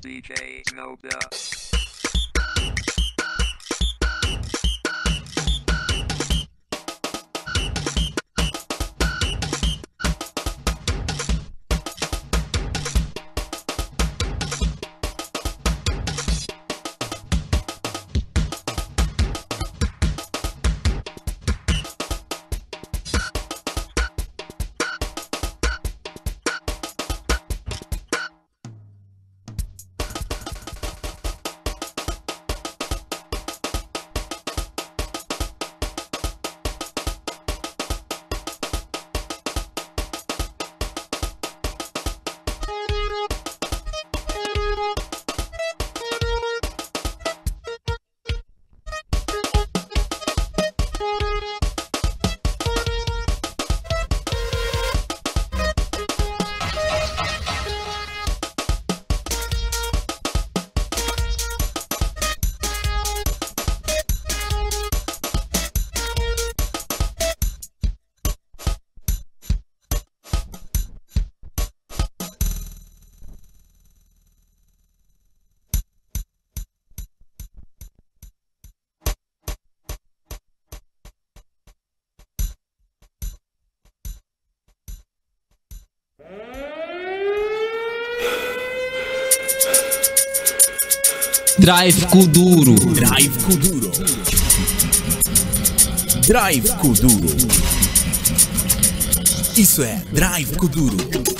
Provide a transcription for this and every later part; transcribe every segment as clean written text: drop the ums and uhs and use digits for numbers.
DJ Nobda. Drive Kuduro. Drive Kuduro. Drive Kuduro. Isso é Drive Kuduro.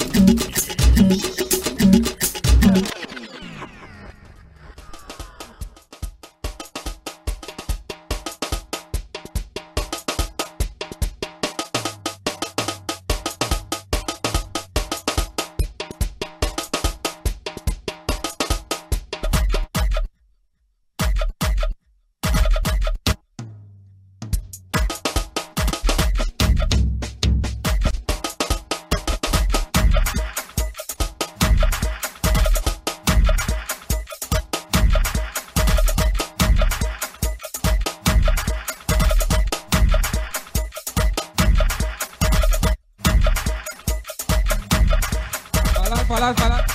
Falar.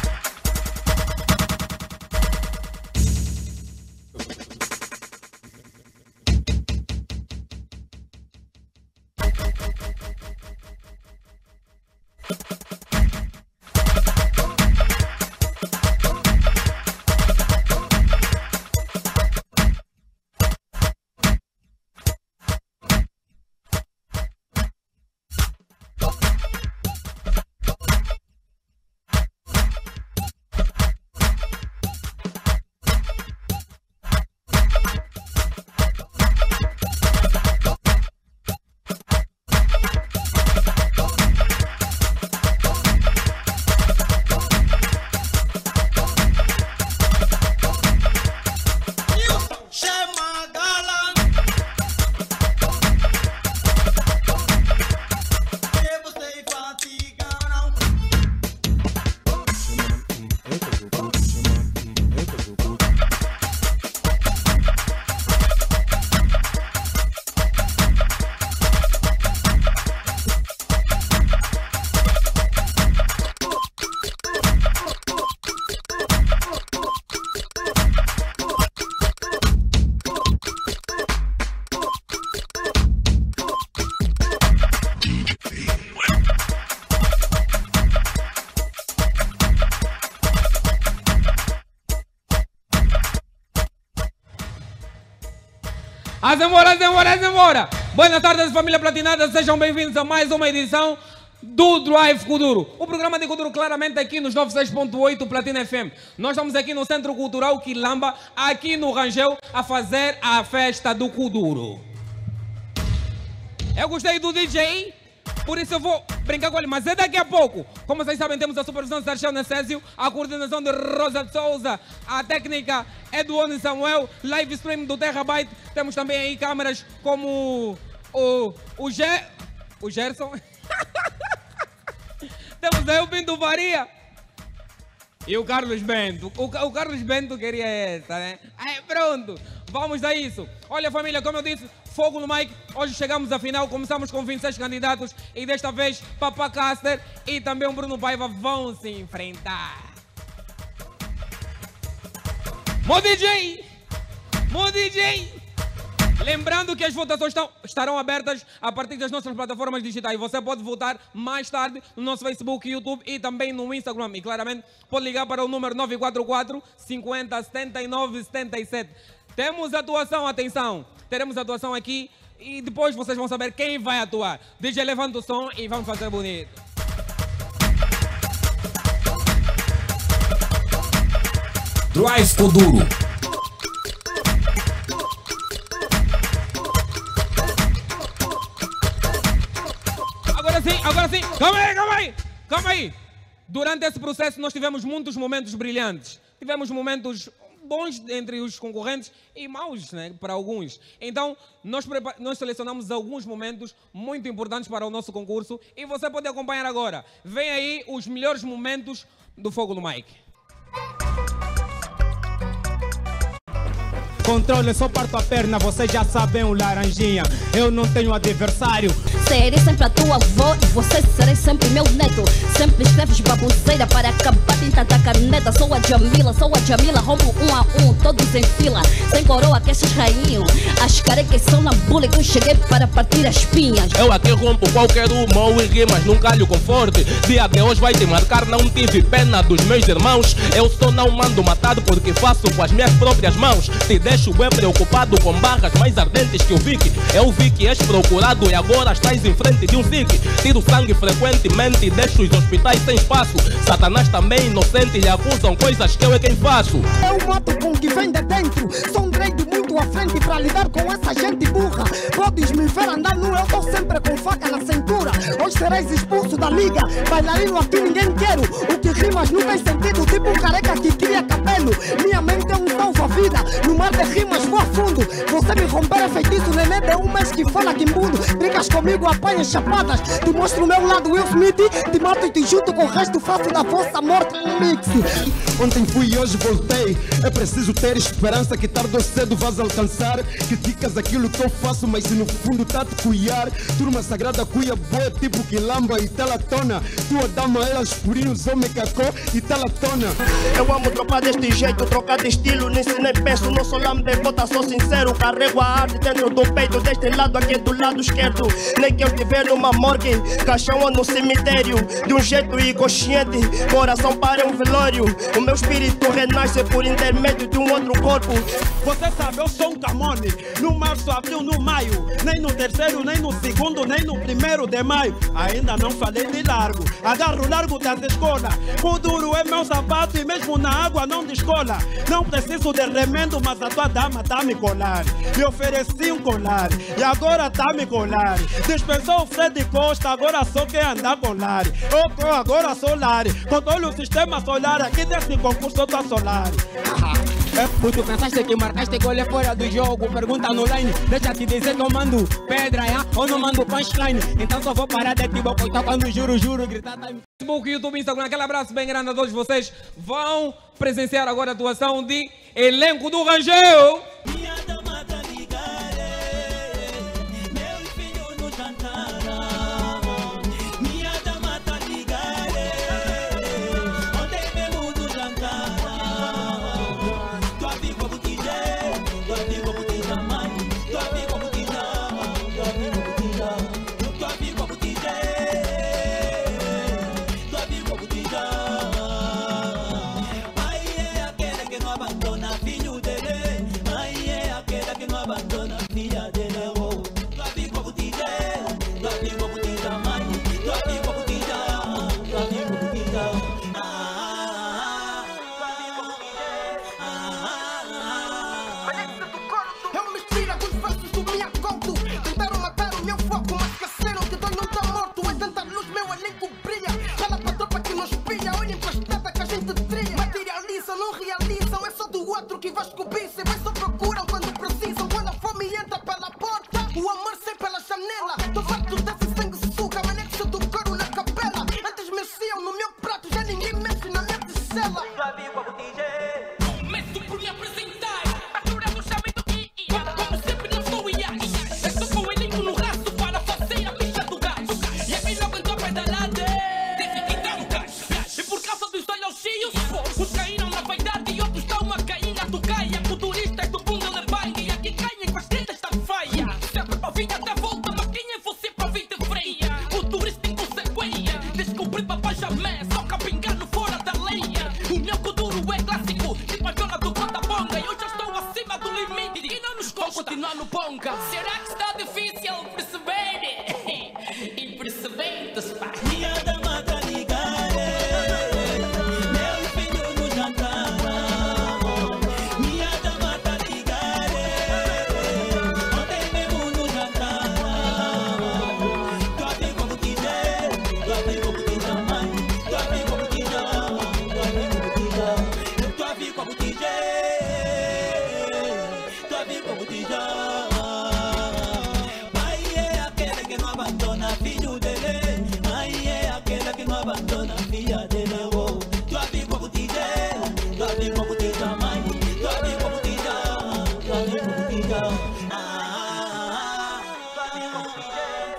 Azemora! Boa tarde, família platinada, sejam bem-vindos a mais uma edição do Drive Kuduro. O programa de Kuduro claramente aqui nos 96.8 Platina FM. Nós estamos aqui no Centro Cultural Quilamba, aqui no Rangel, a fazer a festa do Kuduro. Eu gostei do DJ, por isso eu vou brincar com ele, mas é daqui a pouco. Como vocês sabem, temos a supervisão de Sarchel Necésio, a coordenação de Rosa de Souza, a técnica é do Oni Samuel, live stream do Terabyte. Temos também aí câmeras como o Gerson. Temos aí o Pinto Faria e o Carlos Bento. O Carlos Bento queria essa, né? Aí pronto, vamos a isso. Olha, família, como eu disse, fogo no mic. Hoje chegamos à final, começamos com 26 candidatos e desta vez Papá Caster e também o Bruno Paiva vão se enfrentar. Mo DJ! Mo DJ! Lembrando que as votações estarão abertas a partir das nossas plataformas digitais. Você pode votar mais tarde no nosso Facebook, YouTube e também no Instagram. E claramente pode ligar para o número 944 50 79 77. Temos atuação, atenção. Teremos atuação aqui e depois vocês vão saber quem vai atuar. DJ, levanta o som e vamos fazer bonito. Drive Kuduro. Agora sim, calma aí. Durante esse processo nós tivemos muitos momentos brilhantes. Tivemos momentos bons entre os concorrentes e maus, né, para alguns. Então, nós selecionamos alguns momentos muito importantes para o nosso concurso e você pode acompanhar agora. Vem aí os melhores momentos do Fogo no Mic. Controle, só parto a perna, vocês já sabem o laranjinha. Eu não tenho adversário. Serei sempre a tua avó e você serei sempre meu neto. Sempre escreves baboseira para acabar tinta da caneta. Sou a Jamila, roubo 1 a 1, todos em fila. Sem coroa que esses rainhos. As carecas são na bula e eu cheguei para partir as pinhas. Eu aqui rompo qualquer uma ou rimas num calho com forte. Dia de hoje vai te marcar, não tive pena dos meus irmãos. Eu só não mando matado porque faço com as minhas próprias mãos. Te deixo bem preocupado com barras mais ardentes que o Vicky. Eu vi que és procurado e agora estás em frente de um SIC. Tiro sangue frequentemente e deixo os hospitais sem espaço. Satanás também inocente, lhe acusam coisas que eu é quem faço. Eu mato com o que vem de dentro. Sou um grande muito à frente para lidar com essa gente burra. Podes me ver andar nu, eu tô sempre com faca na cintura. Hoje serás expulso da liga. Bailarino aqui ninguém quero. O que rimas não tem sentido, tipo um careca que cria cabelo. Minha mente é um salva-vida. No mar de rimas vou a fundo. Você me romper é feitiço, neném de um mês que fala que imbundo. Brigas comigo, apanhas chapadas. Te mostro o meu lado Will Smith. Te mato e te junto com o resto, faço da vossa morte um mix. Ontem fui e hoje voltei. É preciso ter esperança que tarde ou cedo vais alcançar. Criticas aquilo que eu faço, mas se no fundo tá te cuiar. Turma sagrada cuia boa, tipo quilamba e telatona. Tua dama, elas purinhos, homem cacô e telatona. Eu amo trocar deste jeito, trocar de estilo, nem se nem penso, não sou lame de bota, sou sincero. Carrego a arte dentro do peito, deste lado aqui do lado esquerdo. Nem que eu estiver numa morgue, caixão ou no cemitério. De um jeito inconsciente, coração para um velório. O meu espírito renasce por intermédio de um outro corpo. Você sabe, eu sou um camone. No março, abril, no maio. Nem no terceiro, nem no segundo, nem no 1º de maio. Ainda não falei de largo. Agarro largo da escola. Kuduro é meu sapato e mesmo na água não descola. Não preciso de remendo, mas a tua dama tá me colar. Me ofereci um colar e agora tá me colar. Dispensou o Fred Costa, agora só quer andar com Lari. Eu agora sou Lari. Controle o sistema solar, aqui desse concurso eu tô solar. Tu pensaste que marcaste gol é fora do jogo? Pergunta no line, deixa te dizer que eu mando pedra, ou não mando punchline. Então só vou parar de te bocotar quando juro, gritar time. Facebook, YouTube, Instagram, aquele abraço bem grande a todos vocês. Vão presenciar agora a atuação de Elenco do Rangel. Os caíram na vaidade e outros estão a cair a tocar. manca. Será que está difícil perceber? E percebendo-se, pá. Minha dama tá ligada, meu filho no jantar. Minha dama tá ligada, ontem mesmo no jantar. Tu abre como quiser, tu abre como quiser, mãe. Tu abre como quiser, tu abre como quiser. Tu abre como quiser, tu abre como quiser. Pai é aquele que não abandona filho dele. Mãe é aquela que não abandona filha dele. Oh, tu abre como quiser, tu abre como quiser, mãe. Tu abre como quiser, tu abre como quiser. Tu abre como quiser.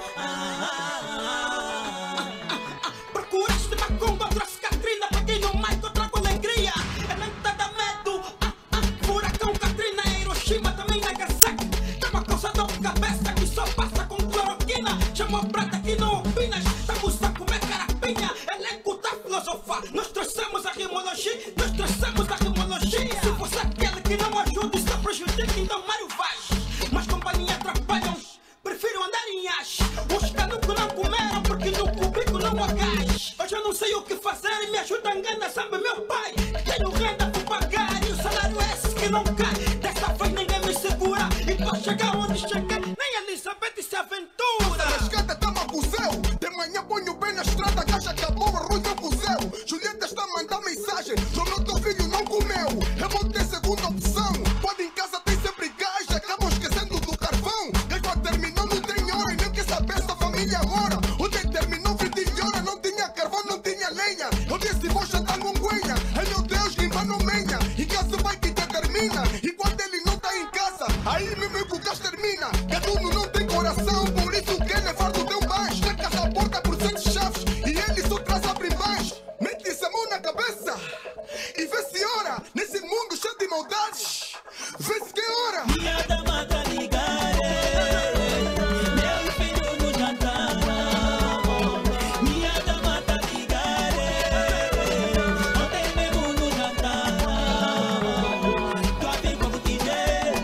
Procuraste macumba, trouxe Catrina, peguei no mic, eu trago alegria. Ela ainda dá medo. Furacão Katrina, Hiroshima, também Nagasaki. Tá uma coisa dor de cabeça que só passa com cloroquina. Chamou prata que não opinas, estamos a comer carapinha. Elenco da filosofia, nós trouxemos a rimologia, nós trouxemos a rimologia. Se fosse aquele que não ajuda, só prejudica, então Mário Vaz. Mas companhia atrapalham, prefiro andar em acho. Os canucos não comeram porque no cubico não há gás. Hoje eu não sei o que fazer e me ajuda a enganar, sabe meu pai. Tenho renda por pagar e o salário é esse que não cai. Dessa vez ninguém me segura e pra chegar onde cheguei, nem a Elizabeth se aventura. A escada tá uma museu, de manhã ponho bem na estrada, caixa acabou, arroz é museu. Julieta está a mandar mensagem, João teu filho não comeu. Eu vou ter segunda opção, pode em casa tem sempre gás, acabam esquecendo do carvão. Gás terminou, não tem hora e nem quer saber se a família mora. Ontem terminou 20 horas, não tinha carvão, não tinha lenha. Eu disse vou jantar com guenha, ai meu Deus, limpa não menha. Em casa vai que determina, e quando ele não tá em casa, aí mesmo que o gás termina. Cada um não tem coração, por isso quer levar do teu baixo. Cerca a porta por 7 chaves, e ele só traz abre mais. Mete-se a mão na cabeça, e vê se ora, nesse mundo cheio de maldades. Vê se que hora. Minha dama tá ligada, meu filho no jantar. Minha dama tá ligada, ontem mesmo no jantar. Tu abre como quiser,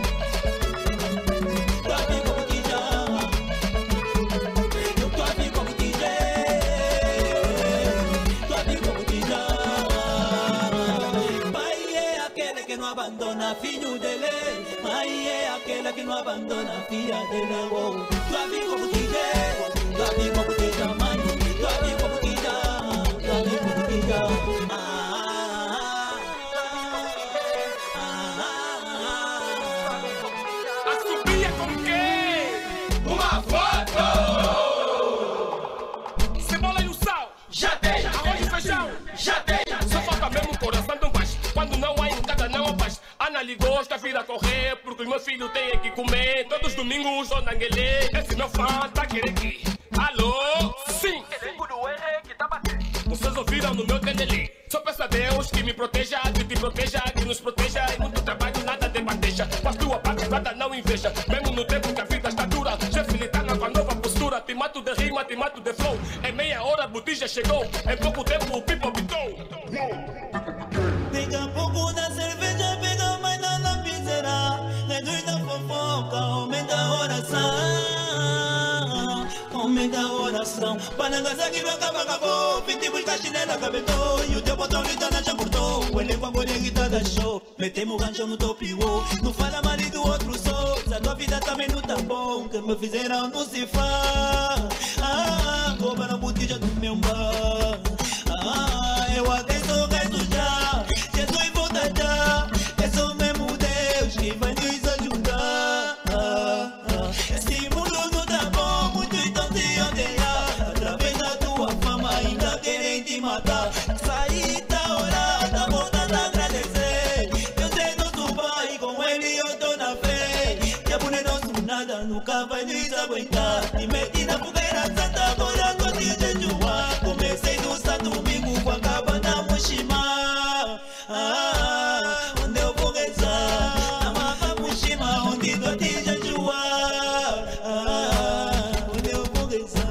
tu abre como quiser. Tu abre como quiser, tu abre como quiser. Pai é aquele que não abandona filho dele. Mãe é aquela que não abandona filha dele. Oh, tu abre como quiser, tu abre como quiser, mãe. Tu abre como quiser, tu abre como quiser. A subia com quem? Uma foto! Cebola e o sal, já tem. Arroz e feijão, já tem. Só falta mesmo o coração de um paz. Quando não há em casa, não há paz. Ana ligou, está a vir a correr, porque os meus filhos têm que comer. Todos os domingos, ou nanguelê. Esse meu fã tá querendo aqui. Alô? Sim! Esse guru é que tá batendo. Vocês ouviram no meu tendeli. Só peço a Deus que me proteja, que te proteja, que nos proteja. E muito trabalho, nada de bandeja. Faz tua parte, nada não inveja. Mesmo no tempo que a vida está dura, chefe militar com a nova postura. Te mato de rima, te mato de flow. Em meia hora a botija chegou. Em pouco tempo o pipo habitou. Pega um pouco da cerveja, pega mais na lapiseira. Reduz da fofoca, aumenta a oração. Aumenta a oração. Panangasa que acaba, acabou. Pinte busca chinela, cabetou. E o teu botão gritando já cortou. O elenco agora é guitarra show. Metemos o gancho no top wow. Não fala mal do outro sou. Se a tua vida também não tá bom, que me fizeram não se faz. Rouba na botija do meu bar. Eu até sou resto já. Jesus volta já. É só mesmo Deus que vai nos ajudar. Esse mundo não tá bom, muitos estão te odeiar. Através da tua fama ainda querem te matar. Saí da hora, tá voltando a agradecer. Eu sei nosso pai, com ele eu tô na fé. Que a boneca não nada, nunca vai nos aguentar. Me meti na fogueira santa, agora tô te jejuar. Comecei no Santo Domingo, com a capa da Mushima. Onde eu vou rezar? Na Mapa Mushima, onde tô te jejuar. Onde eu vou rezar?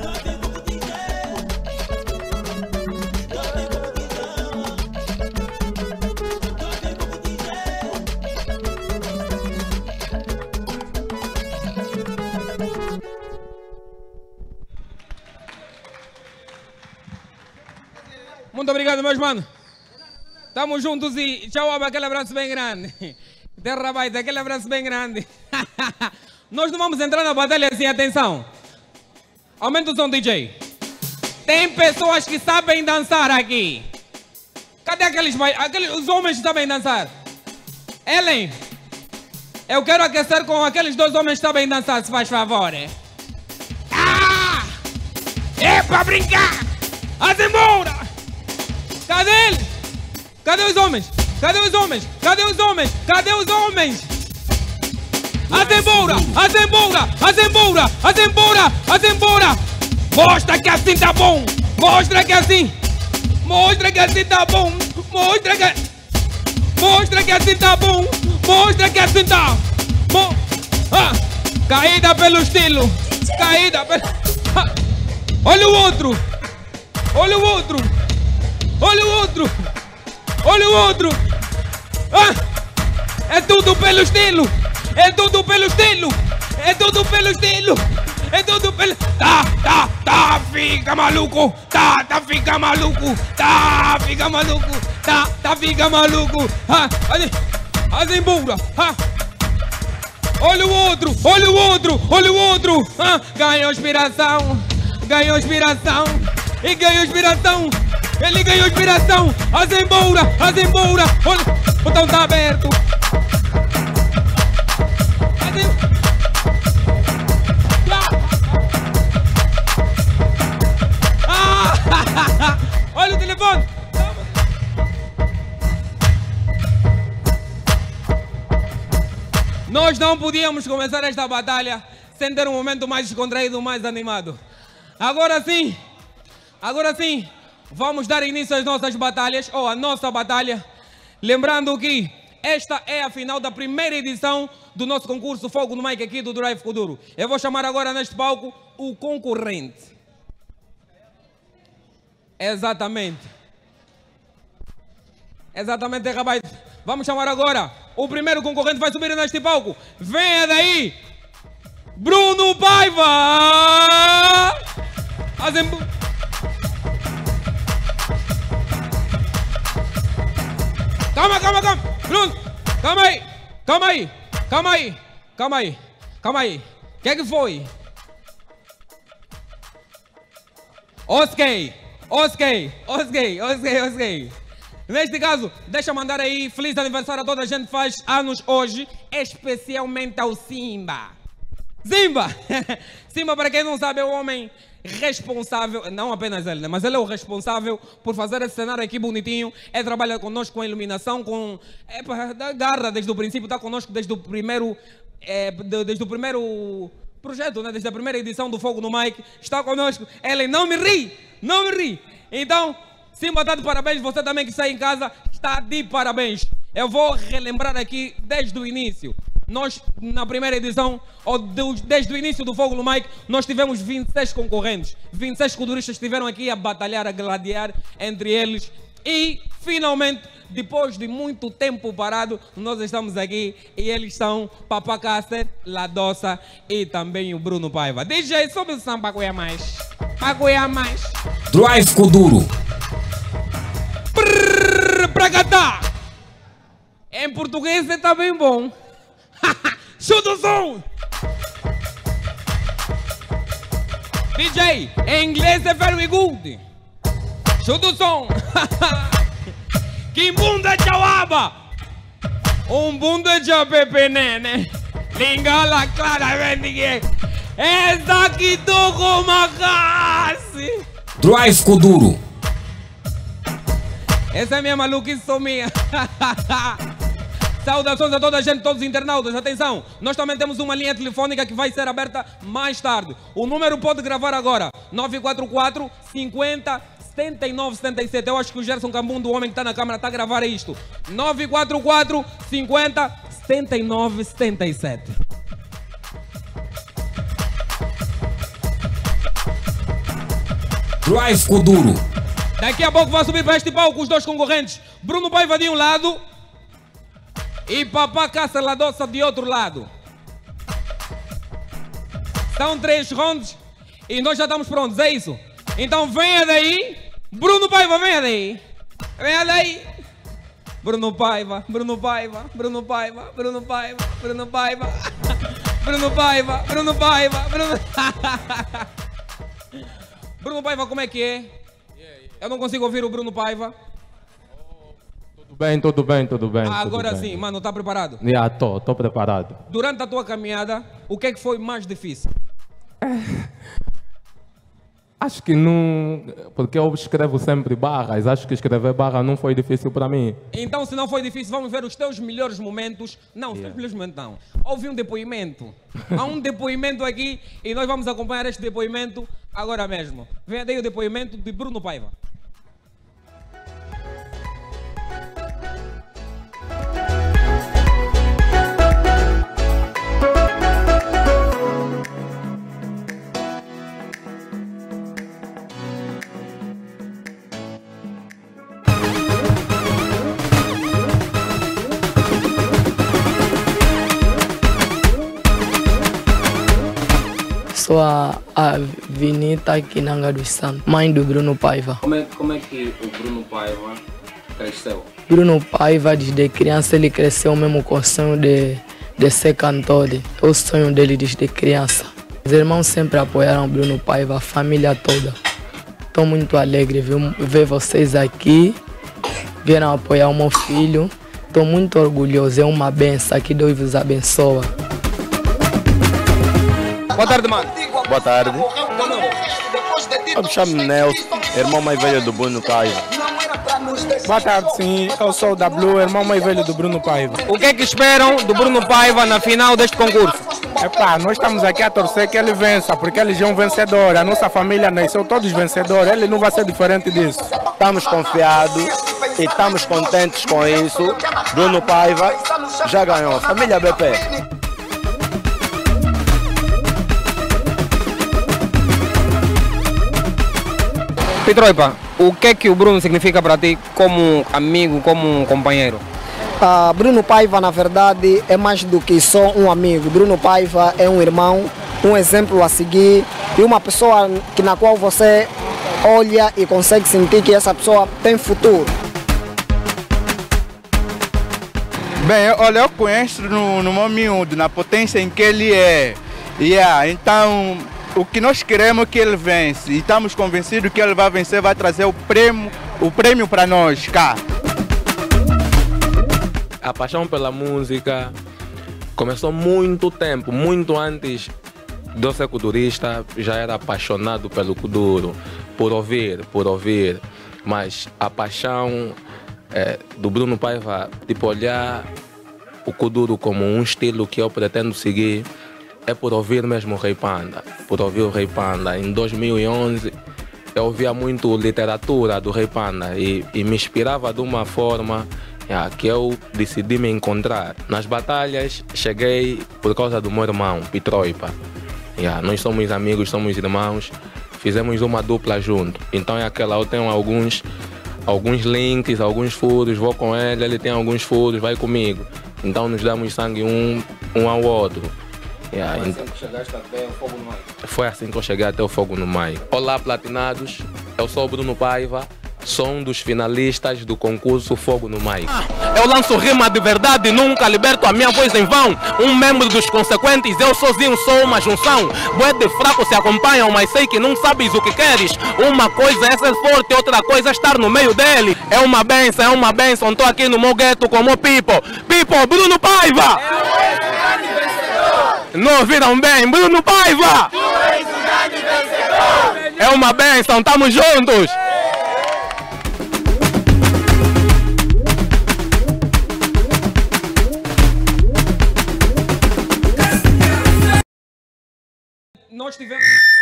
Muito obrigado, meus manos. Estamos juntos e tchau, aquele abraço bem grande. Terra baita, aquele abraço bem grande. Nós não vamos entrar na batalha assim, atenção. Aumenta o som, DJ. Tem pessoas que sabem dançar aqui. Cadê aqueles os homens que sabem dançar? Ellen, eu quero aquecer com aqueles dois homens que sabem dançar, se faz favor. É pra brincar! As embora! Cadê eles? Cadê os homens? Cadê os homens? Cadê os homens? Cadê os homens? As embora! As embora! As embora! As embora! As embora! Mostra que assim tá bom! Mostra que assim! Mostra que assim tá bom! Mostra que assim tá bom! Mostra que assim tá! Caída pelo estilo! Caída pelo... Olha o outro! Olha o outro! Olha o outro! Olha o outro! É tudo pelo estilo! É tudo pelo estilo! É tudo pelo estilo! É tudo pelo... Tá, fica maluco! Tá, fica maluco! Tá, fica maluco! Tá, fica maluco! As embura! Olha o outro! Olha o outro! Olha o outro! Ganhou inspiração! Ganhou inspiração! E ganhou inspiração! Ele ganhou inspiração! As embora! As embora! Olha, o botão tá aberto! Olha o telefone! Nós não podíamos começar esta batalha sem ter um momento mais descontraído, mais animado. Agora sim, vamos dar início às nossas batalhas, ou à nossa batalha. Lembrando que esta é a final da primeira edição do nosso concurso Fogo no Mic aqui do Drive Kuduro. Eu vou chamar agora neste palco o concorrente. Exatamente, rapaz. Vamos chamar agora o primeiro concorrente, vai subir neste palco. Venha daí, Bruno Paiva! Calma. Bruno, calma aí. O que é que foi? Ok. Neste caso, deixa eu mandar aí feliz aniversário a toda a gente que faz anos hoje, especialmente ao Simba. Simba, para quem não sabe, é o homem responsável, não apenas ele, né? Mas ele é o responsável por fazer esse cenário aqui bonitinho. Ele trabalha conosco com a iluminação, com da garra desde o princípio, está conosco desde o primeiro projeto, né? Desde a primeira edição do Fogo no Mic, está conosco. Ele não me ri. Então, Simba está de parabéns, você também que está em casa está de parabéns. Eu vou relembrar aqui desde o início. Nós, na primeira edição, desde o início do Fogo no Mic, nós tivemos 26 concorrentes. 26 kuduristas estiveram aqui a batalhar, a gladiar entre eles. E, finalmente, depois de muito tempo parado, nós estamos aqui e eles são Papá Cácer, Ladoça e também o Bruno Paiva. DJ, sobe o samba, pagoia mais. Drive Kuduro. Pra cantar. Em português está bem bom. Chuta o som. DJ, em inglês é very good. Chuta o som. Kimbunda chawaba. Bunda chapepenene. Lingala claramente que essa aqui toco macassi. Drive Kuduro. Essa é minha maluquice, sou minha. Saudações a toda a gente, todos os internautas. Atenção, nós também temos uma linha telefônica que vai ser aberta mais tarde. O número pode gravar agora, 944 50 79 77. Eu acho que o Gerson Cambundo, o homem que está na câmara, está a gravar isto. 944 50 79 77. Drive Kuduro. Daqui a pouco vai subir para este palco os dois concorrentes. Bruno Paiva de um lado e Papá Cácer Ladoça de outro lado. São 3 rounds e nós já estamos prontos, é isso? Então venha daí, Bruno Paiva, venha daí. Venha daí. Bruno Paiva, Bruno Paiva, Bruno Paiva, Bruno Paiva, Bruno Paiva. Bruno Paiva, Bruno Paiva, Bruno... Bruno Paiva, como é que é? Eu não consigo ouvir o Bruno Paiva. Tudo bem, tudo bem, tudo bem. Agora tudo bem. sim, mano, tá preparado? Tô preparado. Durante a tua caminhada, o que é que foi mais difícil? Acho que não... Porque eu escrevo sempre barras. Acho que escrever barra não foi difícil para mim. Então, se não foi difícil, vamos ver os teus melhores momentos. Não, os teus melhores momentos não. Houve um depoimento. Há um depoimento aqui e nós vamos acompanhar este depoimento agora mesmo. Vem daí o depoimento de Bruno Paiva. Sou a Vinita Kinanga dos Santos, mãe do Bruno Paiva. Como é que o Bruno Paiva cresceu? Bruno Paiva, desde criança, ele cresceu mesmo com o sonho de ser cantor. É o sonho dele desde criança. Os irmãos sempre apoiaram o Bruno Paiva, a família toda. Estou muito alegre ver vocês aqui. Vieram apoiar o meu filho. Estou muito orgulhoso, é uma benção. Que Deus vos abençoe. Boa tarde, mano. Boa tarde. Eu me chamo Nelson, irmão mais velho do Bruno Paiva. Boa tarde, sim. Eu sou o W, irmão mais velho do Bruno Paiva. O que é que esperam do Bruno Paiva na final deste concurso? Epá, nós estamos aqui a torcer que ele vença, porque ele já é um vencedor. A nossa família nasceu todos vencedores, ele não vai ser diferente disso. Estamos confiados e estamos contentes com isso. Bruno Paiva já ganhou. Família BP. Pitroipa, o que é que o Bruno significa para ti como amigo, como companheiro? Bruno Paiva, na verdade, é mais do que só um amigo. Bruno Paiva é um irmão, um exemplo a seguir e uma pessoa na qual você olha e consegue sentir que essa pessoa tem futuro. Bem, olha, eu conheço no meu miúdo, na potência em que ele é. Então, o que nós queremos é que ele vence. E estamos convencidos que ele vai vencer, vai trazer o prêmio para nós cá. A paixão pela música começou muito tempo, muito antes de eu ser kudurista. Já era apaixonado pelo kuduro, por ouvir. Mas a paixão do Bruno Paiva, tipo, olhar o kuduro como um estilo que eu pretendo seguir, é por ouvir mesmo o Rei Panda, por ouvir o Rei Panda. Em 2011 eu ouvia muito literatura do Rei Panda e me inspirava de uma forma que eu decidi me encontrar. Nas batalhas cheguei por causa do meu irmão, Pitroipa. Nós somos amigos, somos irmãos, fizemos uma dupla junto. Então eu tenho alguns links, alguns furos, vou com ele, ele tem alguns furos, vai comigo. Então nos damos sangue um ao outro. Foi assim que chegaste até o Fogo no Maio? Foi assim que eu cheguei até o Fogo no Maio. Olá, platinados. Eu sou o Bruno Paiva. Sou um dos finalistas do concurso Fogo no Maio. Eu lanço rima de verdade, nunca liberto a minha voz em vão. Um membro dos consequentes, eu sozinho sou uma junção. Bué de fraco se acompanham, mas sei que não sabes o que queres. Uma coisa é ser forte, outra coisa é estar no meio dele. É uma benção, tô aqui no meu gueto com o meu people. People, Bruno Paiva! Não ouviram bem? Bruno Paiva! É uma benção, tamo juntos! Nós tivemos...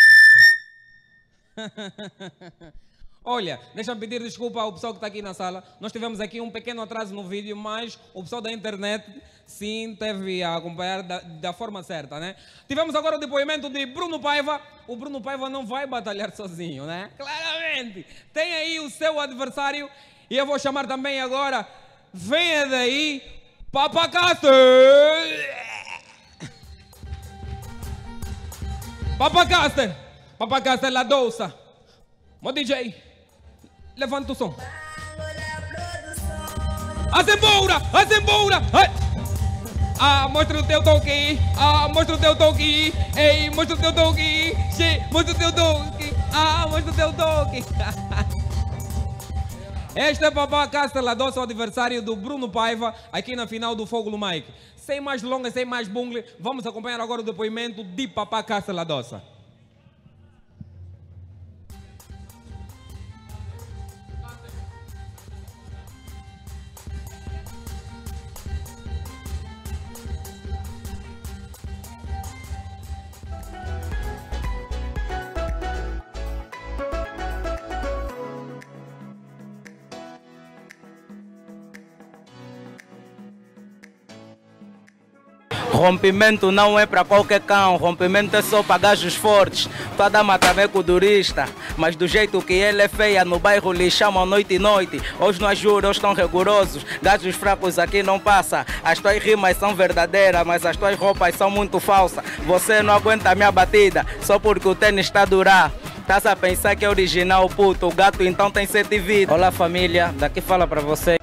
Olha, deixa-me pedir desculpa ao pessoal que está aqui na sala. Nós tivemos aqui um pequeno atraso no vídeo, mas o pessoal da internet sim teve a acompanhar da forma certa, né? Tivemos agora o depoimento de Bruno Paiva. O Bruno Paiva não vai batalhar sozinho, né? Claramente. Tem aí o seu adversário e eu vou chamar também agora. Venha daí, Papacaster! Papacaster la dosa. Mo DJ. Levanta o som. Azembura! Azembura! Mostra o teu toque. Mostra o teu toque. Ei, mostra o teu toque. Mostra o teu toque. Mostra o teu toque. Este é Papá Castela Doce, o adversário do Bruno Paiva, aqui na final do Fogo no Mike. Sem mais longas, sem mais bungle, vamos acompanhar agora o depoimento de Papá Castela Doce. Rompimento não é para qualquer cão, rompimento é só para gajos fortes. Toda mataveco durista, mas do jeito que ele é feia, no bairro lhe chamam noite e noite. Hoje não juro, hoje estão rigorosos, gajos fracos aqui não passa. As tuas rimas são verdadeiras, mas as tuas roupas são muito falsas. Você não aguenta a minha batida, só porque o tênis está a durar. Estás a pensar que é original, puto, o gato então tem 7 vidas. Olá família, daqui fala para você.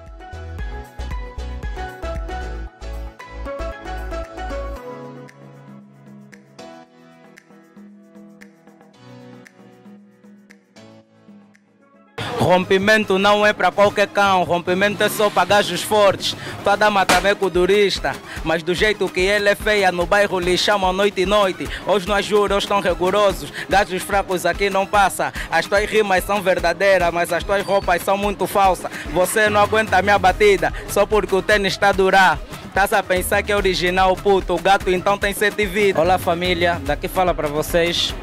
Rompimento não é para qualquer cão, rompimento é só para gajos fortes. Toda mataveco durista, mas do jeito que ele é feia, no bairro lhe chamam noite e noite. Hoje não juro, hoje estão rigorosos, gajos fracos aqui não passa. As tuas rimas são verdadeiras, mas as tuas roupas são muito falsas. Você não aguenta a minha batida, só porque o tênis está a durar. Estás a pensar que é original, puto, o gato então tem 7 vidas. Olá família, daqui fala para vocês.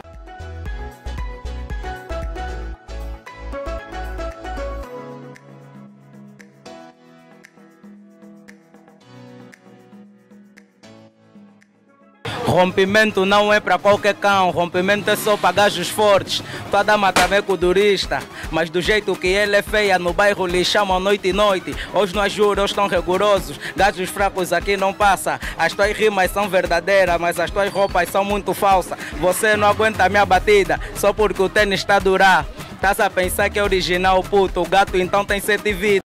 Rompimento não é para qualquer cão, rompimento é só para gajos fortes. Toda mataveco durista, mas do jeito que ele é feia, no bairro lhe chamam noite e noite. Hoje não juro, hoje estão rigorosos, gajos fracos aqui não passa. As tuas rimas são verdadeiras, mas as tuas roupas são muito falsas. Você não aguenta a minha batida, só porque o tênis está a durar. Estás a pensar que é original, puto, o gato então tem 7 vidas.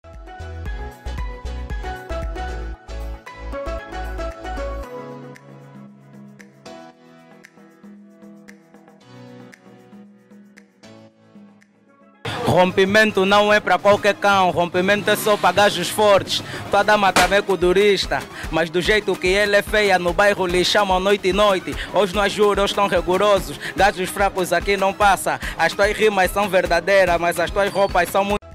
Rompimento não é para qualquer cão, rompimento é só para gajos fortes. Toda mataveco durista, mas do jeito que ele é feia, no bairro lhe chamam noite e noite. Hoje não juro, hoje estão rigorosos, gajos fracos aqui não passa. As tuas rimas são verdadeiras, mas as tuas roupas são muito...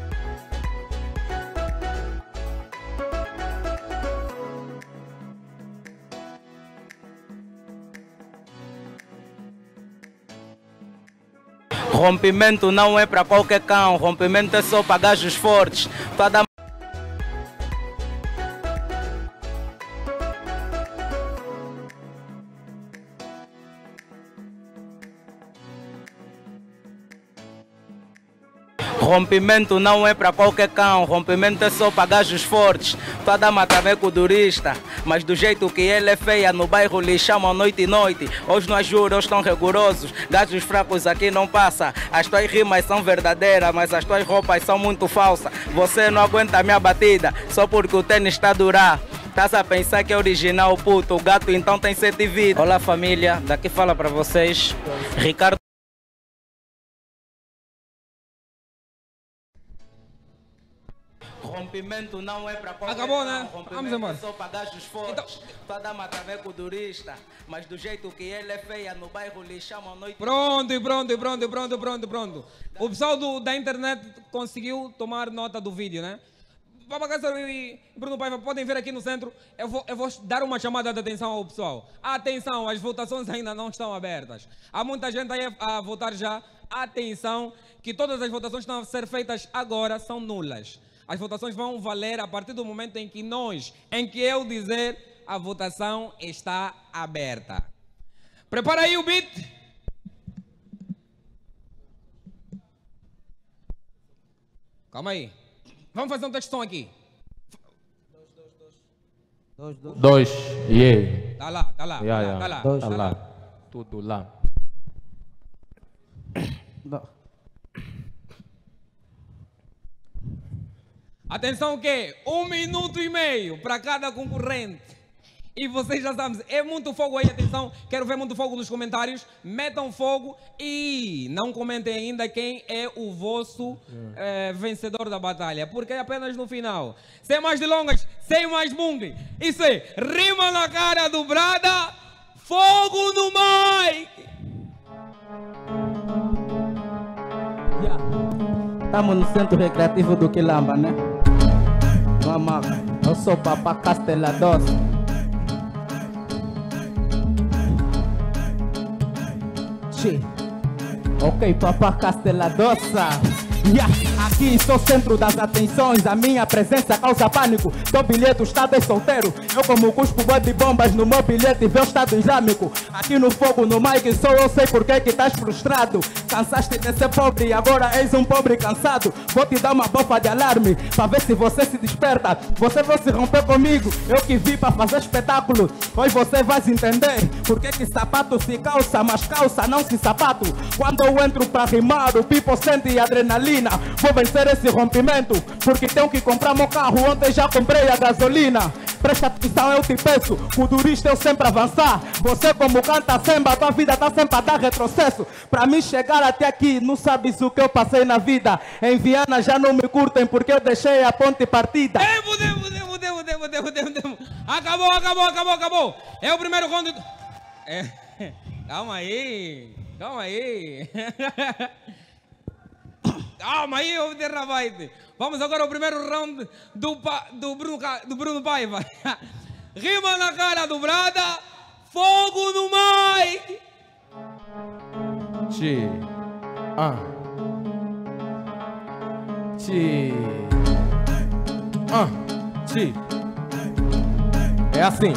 Rompimento não é para qualquer cão, rompimento é só para gajos fortes. Toda... Rompimento não é para qualquer cão, rompimento é só para gajos fortes. Toda mataveco durista, mas do jeito que ele é feia, no bairro lhe chamam noite e noite. Hoje não juro, hoje estão rigorosos, gajos fracos aqui não passa. As tuas rimas são verdadeiras, mas as tuas roupas são muito falsas. Você não aguenta a minha batida, só porque o tênis está a durar. Estás a pensar que é original, puto, o gato então tem 7 vidas. Olá família, daqui fala para vocês, Ricardo. Rompimento não é para qualquer acabou, né? Vamos embora. Só para gajos fortes. Toda mataveco durista, mas do jeito que ele é feia, no bairro lhe chamam noite. Pronto. O pessoal da internet conseguiu tomar nota do vídeo, né? Papá Castela e Bruno Paiva podem vir aqui no centro. Eu vou dar uma chamada de atenção ao pessoal. Atenção, as votações ainda não estão abertas. Há muita gente aí a votar já. Atenção, que todas as votações que estão a ser feitas agora são nulas. As votações vão valer a partir do momento em que eu dizer, a votação está aberta. Prepara aí o beat. Calma aí. Vamos fazer um textão aqui. 2, yeah. Tá lá. Yeah. Tá lá. Tá lá. Tudo lá. Atenção que 1 minuto e meio para cada concorrente. E vocês já sabem, é muito fogo aí, atenção. Quero ver muito fogo nos comentários. Metam fogo e não comentem ainda quem é o vosso vencedor da batalha. Porque é apenas no final. Sem mais delongas, sem mais bungle. Isso é, rima na cara do Brada, fogo no Mike. Estamos no centro recreativo do Quilamba, né? Mamãe, eu sou Papá Castela Doce. Ok, Papá Castela Doce. Aqui sou centro das atenções, a minha presença causa pânico. Teu bilhete, o estado é solteiro. Eu como cuspo boi de bombas no meu bilhete, vê o estado islâmico. Aqui no fogo, no mic, só eu sei porque que estás frustrado. Cansaste de ser pobre e agora és um pobre cansado. Vou te dar uma bofa de alarme, pra ver se você se desperta. Você vai se romper comigo, eu que vi pra fazer espetáculo. Hoje você vai entender porque que sapato se calça, mas calça não se sapato. Quando eu entro pra rimar, o people sente adrenalina. Vou vencer esse rompimento, porque tenho que comprar meu carro, ontem já comprei a gasolina. Presta atenção, eu te peço, o durista eu sempre avançar. Você como canta samba, tua vida tá sempre a dar retrocesso. Pra mim chegar até aqui, não sabes o que eu passei na vida. Em Viana já não me curtem, porque eu deixei a ponte partida. Acabou. É o primeiro round. Calma aí. Calma aí, eu vou derrabar-te. Vamos agora ao primeiro round do Bruno Paiva. Rima na cara do Brada, fogo no Mike. É assim.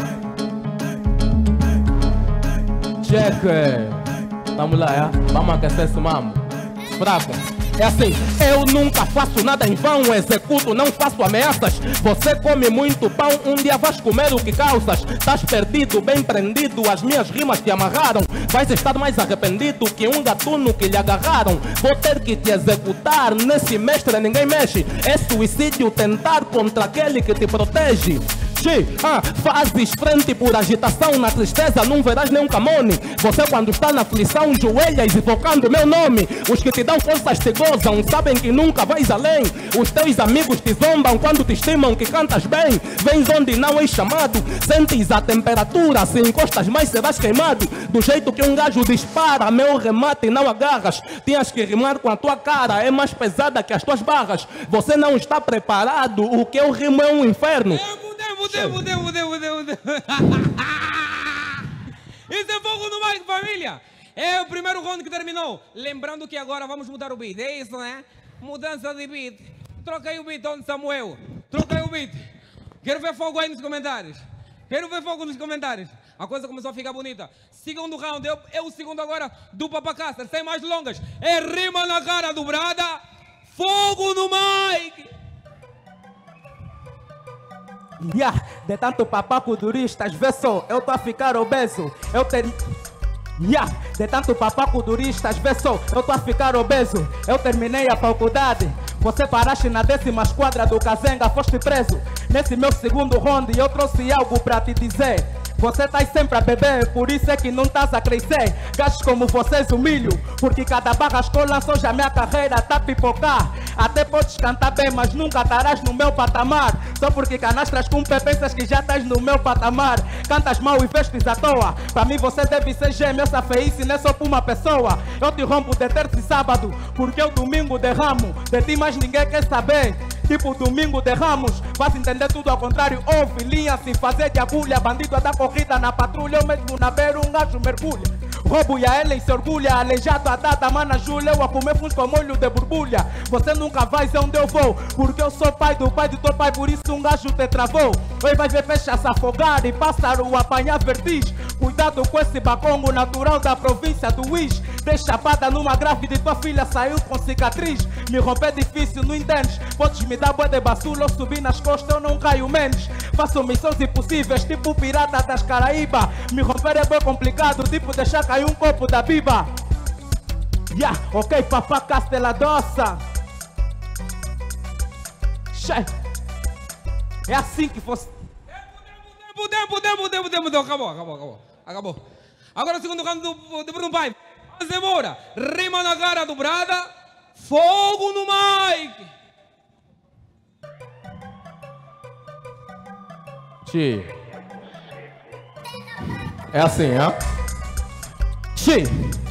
Check. Vamos lá, vamos aquecer esse mambo. Fraco. É assim, eu nunca faço nada em vão, executo, não faço ameaças. Você come muito pão, um dia vais comer o que calças. Estás perdido, bem prendido, as minhas rimas te amarraram. Vais estar mais arrependido que um gatuno que lhe agarraram. Vou ter que te executar, nesse mestre ninguém mexe. É suicídio tentar contra aquele que te protege. Fazes frente por agitação, na tristeza não verás nenhum camone. Você quando está na aflição joelhas invocando meu nome. Os que te dão forças te gozam, sabem que nunca vais além. Os teus amigos te zombam quando te estimam que cantas bem. Vens onde não és chamado, sentes a temperatura, se encostas mais serás queimado. Do jeito que um gajo dispara, meu remate não agarras. Tinhas que rimar com a tua cara, é mais pesada que as tuas barras. Você não está preparado, o que eu rimo é um inferno. Isso é fogo no Mike, família. É o primeiro round que terminou. Lembrando que agora vamos mudar o beat. É isso, né? Mudança de beat. Troca aí o beat, onde Samuel? Troca aí o beat. Quero ver fogo aí nos comentários. A coisa começou a ficar bonita. Segundo round, é o segundo agora do Papacaster. Sem mais delongas. É rima na cara do Brada. Fogo no Mike. De tanto papaco duristas, vê só, eu tô a ficar obeso. De tanto papaco duristas, vê só, eu tô a ficar obeso. Eu terminei a faculdade, você paraste na 10ª esquadra do Kazenga, foste preso. Nesse meu segundo round eu trouxe algo pra te dizer. Você tá sempre a beber, por isso é que não estás a crescer. Gajos como vocês humilho, porque cada barra escola só já minha carreira tá a pipocar. Até podes cantar bem, mas nunca estarás no meu patamar. Só porque canastras com pé pensas que já estás no meu patamar. Cantas mal e vestes à toa. Pra mim você deve ser gêmeo, essa feice não é só pra uma pessoa. Eu te rompo de terça e sábado, porque eu domingo derramo. De ti mais ninguém quer saber. Tipo domingo de Ramos, vais entender tudo ao contrário. Ouve linha sem fazer de agulha. Bandido a dar corrida na patrulha, eu mesmo na beira um gajo mergulha. Roubo e a Ellen se orgulha, aleijado a data, mana Júlia. Eu a comer funs com molho de borbulha. Você nunca vai ser onde eu vou, porque eu sou pai do teu pai, por isso um gajo te travou. Hoje vai ver fecha se afogar e pássaro apanhar vertiz. Cuidado com esse bacongo natural da província do Wish. Dei chapada numa grávida e tua filha saiu com cicatriz. Me romper difícil, não entendes? Podes me dar boa de basula ou subir nas costas, eu não caio menos. Faço missões impossíveis, tipo pirata das Caraíba. Me romper é bem complicado, tipo deixar cair um copo da biba. Ok, Papá Castela Doce. É assim que fosse. Tempo. Acabou. Agora o segundo round do Bruno Paiva. Vamos embora. Rima na cara do Brada. Fogo no mic. Xi. É assim, hein? Xi.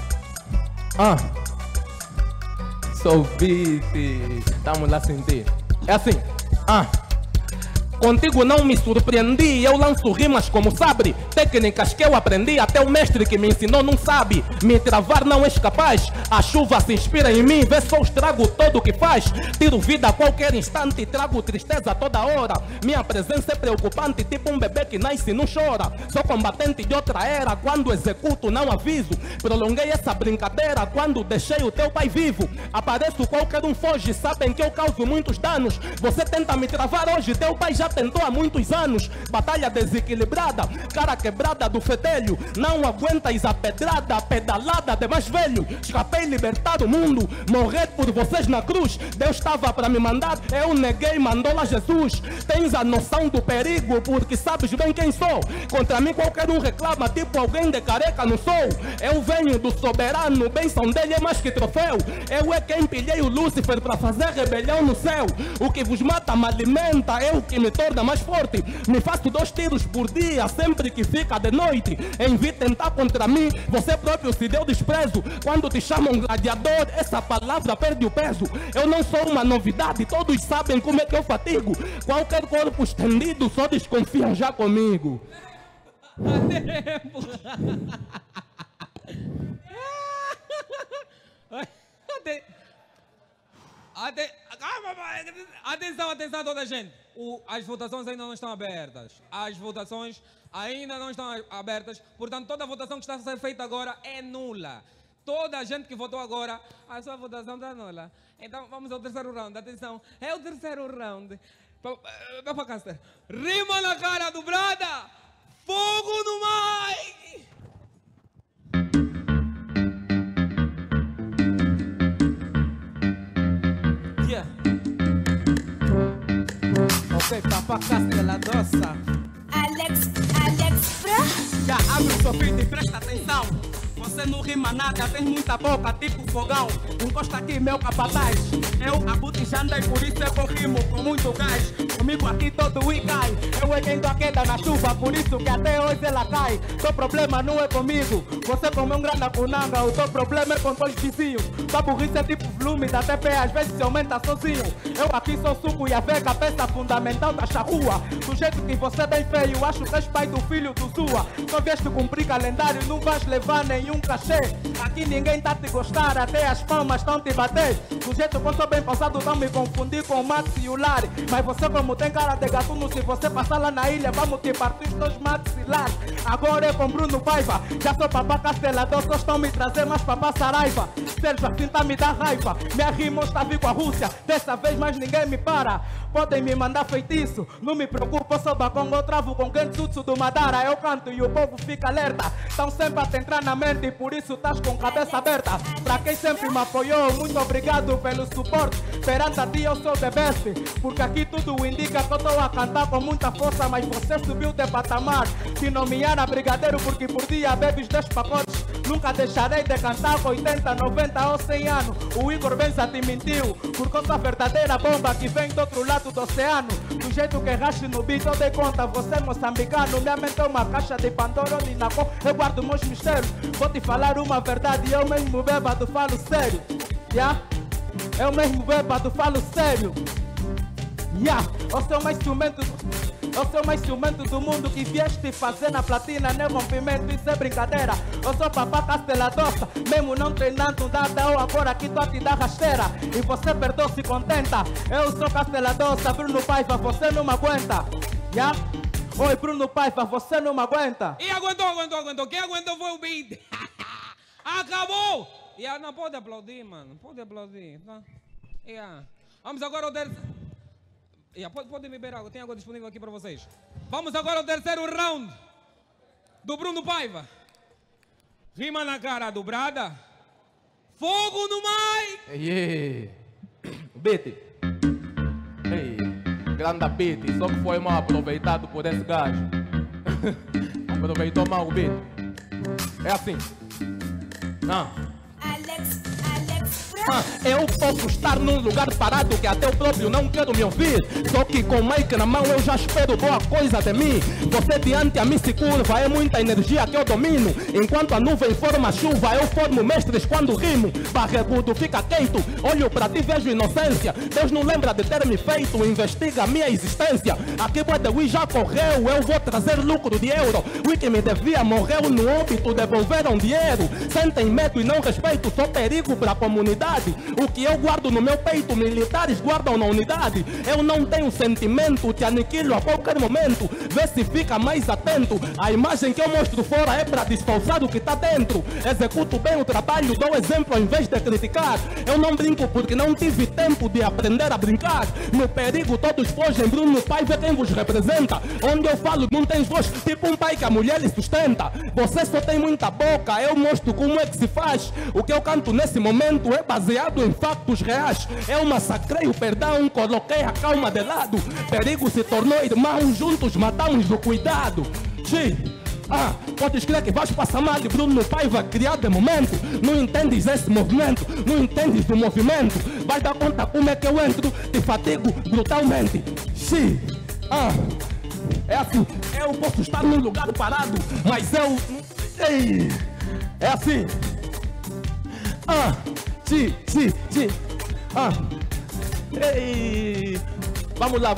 Sou beat. Tamo lá sentir. É assim. Contigo não me surpreendi, eu lanço rimas como sabre. Técnicas que eu aprendi, até o mestre que me ensinou não sabe. Me travar não és capaz, a chuva se inspira em mim. Vê só o estrago todo que faz. Tiro vida a qualquer instante, trago tristeza toda hora. Minha presença é preocupante, tipo um bebê que nasce e não chora. Sou combatente de outra era, quando executo não aviso. Prolonguei essa brincadeira quando deixei o teu pai vivo. Apareço, qualquer um foge, sabem que eu causo muitos danos. Você tenta me travar hoje, teu pai já tentou há muitos anos. Batalha desequilibrada, cara quebrada do fedelho. Não aguentas a pedrada, pedalada de mais velho. Escapei libertar o mundo, morrer por vocês na cruz. Deus estava para me mandar, eu neguei, mandou lá Jesus. Tens a noção do perigo, porque sabes bem quem sou. Contra mim qualquer um reclama, tipo alguém de careca não sou. Eu venho do soberano, bênção dele é mais que troféu. Eu é quem pilhei o Lúcifer para fazer rebelião no céu. O que vos mata me alimenta, é o que me torna mais forte. Me faço 2 tiros por dia, sempre que fica de noite. Em vir tentar contra mim, você próprio se deu desprezo. Quando te chamam gladiador, essa palavra perde o peso. Eu não sou uma novidade, todos sabem como é que eu fatigo. Qualquer corpo estendido, só desconfiam já comigo. Atenção toda a gente. As votações ainda não estão abertas. Portanto, toda a votação que está a ser feita agora é nula. Toda a gente que votou agora, a sua votação está nula. Então vamos ao terceiro round. Atenção, é o terceiro round. Vai para Caster. Rima na cara do Brada. Fogo no mic. Yeah. Ok, papá Castela Doça. Alex Fra. Já abre o seu ouvido e presta atenção. Você não rima nada, tem muita boca, tipo fogão. Encosta aqui, meu capataz. Eu abutijando e por isso eu rimo com muito gás. Comigo aqui todo e cai. Eu é quem dou a queda na chuva, por isso que até hoje ela cai. Teu problema não é comigo. Você comeu um grana punanga, o teu problema é com teus vizinhos. Tua burrice é tipo volume da TP, às vezes se aumenta sozinho. Eu aqui sou suco e a vega, peça fundamental da charrua. Do jeito que você é bem feio, acho que és pai do filho do sua. Só vieste cumprir calendário, não vais levar nenhum cachê. Aqui ninguém tá te gostar, até as palmas estão te bater. Do jeito que eu sou bem pausado, tão me confundir com o Max e o Lari. Mas você como tem cara de gatuno, se você passar lá na ilha, vamos te partir os dois maxilares. Agora é com Bruno Paiva, já sou papá Castelador, só estão me trazer mais papá Saraiva. Sérgio assim tá me dá raiva, minha rima está a vir com a Rússia. Dessa vez mais ninguém me para, podem me mandar feitiço. Não me preocupo, eu sou bacongo, eu travo com Gensutsu do Madara. Eu canto e o povo fica alerta, estão sempre a te entrar na mente. E por isso estás com cabeça aberta. Pra quem sempre me apoiou, muito obrigado pelo suporte. Perante a ti eu sou the best, porque aqui tudo indica que eu estou a cantar com muita força. Mas você subiu de patamar, se nomear brigadeiro, porque por dia bebes 10 pacotes. Nunca deixarei de cantar com 80, 90 ou 100 anos. O Igor Benza te mentiu, por conta verdadeira bomba que vem do outro lado do oceano. Do jeito que rache no beat, eu dei conta, você é moçambicano. Minha mente é uma caixa de Pandora onde na cor eu guardo meus mistérios. Vou te falar uma verdade, eu mesmo bêbado falo sério. Yeah? Eu mesmo bêbado falo sério. Yeah? Eu sou mais ciumento do mundo que vieste fazer na platina, nem rompimento, isso é brincadeira. Eu sou papá Casteladoça, mesmo não treinando nada, eu agora aqui tô a te dar rasteira. E você perdoa, se contenta. Eu sou Casteladoça, Bruno Paiva, você não me aguenta. Yeah? Oi, Bruno Paiva, você não me aguenta. E aguentou. Quem aguentou foi o beat. Acabou! Yeah, não pode aplaudir, mano. Pode aplaudir. Tá? Yeah. Vamos agora ao terceiro. Yeah, pode beber água, tem água disponível aqui para vocês. Vamos agora ao terceiro round do Bruno Paiva. Rima na cara do Brada. Fogo no mic! Yeah. Bete. Ei. grande beat, só que foi mal aproveitado por esse gajo. Aproveitou mal o beat. É assim. Eu posso estar num lugar parado que até eu próprio não quero me ouvir. Só que com o mic na mão eu já espero boa coisa de mim. Você diante a mim se curva, é muita energia que eu domino. Enquanto a nuvem forma chuva, eu formo mestres quando rimo. Barregudo fica quieto, olho pra ti vejo inocência. Deus não lembra de ter me feito, investiga a minha existência. Aqui o Wii já correu, eu vou trazer lucro de euro. O que me devia morreu no óbito, devolveram dinheiro. Sentem medo e não respeito, sou perigo pra comunidade. O que eu guardo no meu peito, militares guardam na unidade. Eu não tenho sentimento, te aniquilo a qualquer momento. Vê se fica mais atento. A imagem que eu mostro fora é para disfarçar o que tá dentro. Executo bem o trabalho, dou exemplo ao invés de criticar. Eu não brinco porque não tive tempo de aprender a brincar. No perigo todos fogem, Bruno Paiva é quem vos representa. Onde eu falo não tens voz, tipo um pai que a mulher lhe sustenta. Você só tem muita boca, eu mostro como é que se faz. O que eu canto nesse momento é baseado em factos reais. Eu massacrei o perdão, coloquei a calma de lado. Perigo se tornou irmão, juntos matamos o cuidado. Podes crer que vais passar mal e Bruno Paiva criar de momento. Não entendes esse movimento, não entendes o movimento. Vais dar conta como é que eu entro, te fatigo brutalmente. É assim, eu posso estar num lugar parado, mas eu... Ei, é assim. Ei. Vamos lá.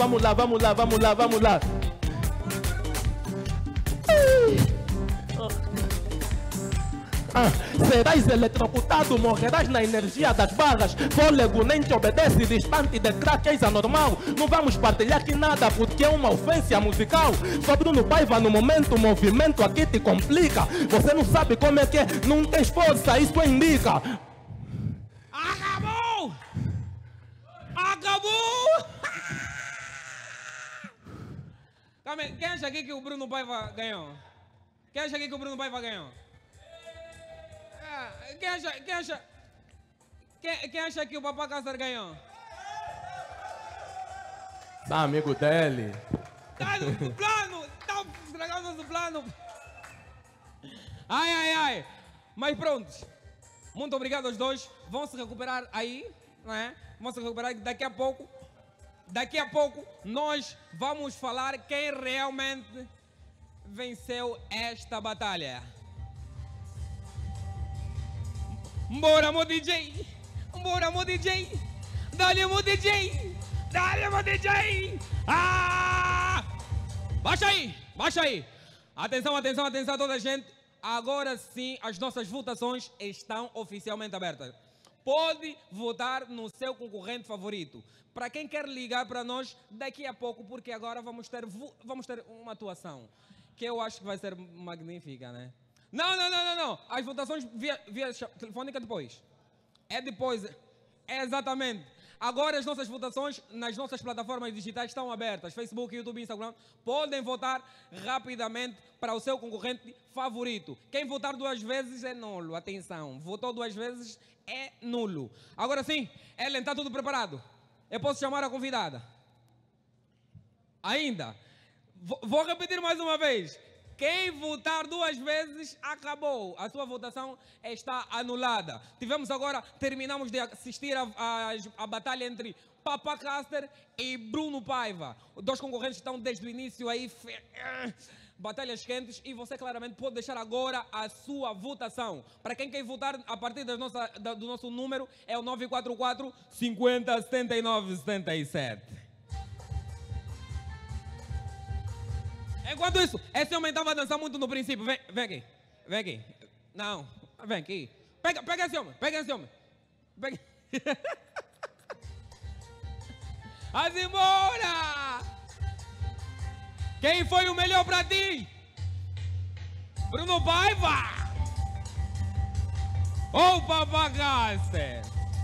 Serás eletrocutado, morrerás na energia das barras. Fôlego nem te obedece, distante de crack és anormal. Não vamos partilhar aqui nada porque é uma ofensa musical. Só Bruno Paiva no momento, o movimento aqui te complica. Você não sabe como é que é, não tens força, isso indica. Acabou! Quem acha aqui que o Bruno Paiva ganhou? Quem acha aqui que o Bruno Paiva ganhou? Quem acha que o Papá Cássar ganhou? Tá amigo dele. Tá no plano! Tá estragando nosso plano! Ai! Mas pronto. Muito obrigado aos dois. Vão se recuperar aí, não é? Vão se recuperar daqui a pouco. Daqui a pouco nós vamos falar quem realmente venceu esta batalha. Bora, meu DJ! Bora, meu DJ! Dá-lhe, meu DJ! Dá-lhe, meu DJ! Baixa aí! Atenção toda a gente. Agora sim, as nossas votações estão oficialmente abertas. Pode votar no seu concorrente favorito. Para quem quer ligar para nós daqui a pouco, porque agora vamos ter uma atuação que eu acho que vai ser magnífica, né? Não. As votações via telefônica depois. É depois. É exatamente. Agora as nossas votações nas nossas plataformas digitais estão abertas. Facebook, YouTube, Instagram. Podem votar rapidamente para o seu concorrente favorito. Quem votar 2 vezes é nulo. Atenção. Votou 2 vezes é nulo. Agora sim, Ellen, está tudo preparado? Eu posso chamar a convidada? Ainda? Vou repetir mais uma vez. Quem votar 2 vezes, acabou. A sua votação está anulada. Terminamos de assistir a batalha entre Papá Cássar e Bruno Paiva. Os 2 concorrentes estão desde o início aí, batalhas quentes, e você claramente pode deixar agora a sua votação. Para quem quer votar a partir do nosso número, é o 944 50 79 77. Enquanto isso, esse homem estava a dançar muito no princípio. Vem aqui. Não, vem aqui. Pega esse homem. Pega. Vamos embora! Quem foi o melhor para ti? Bruno Paiva! Ou Papá Cássar?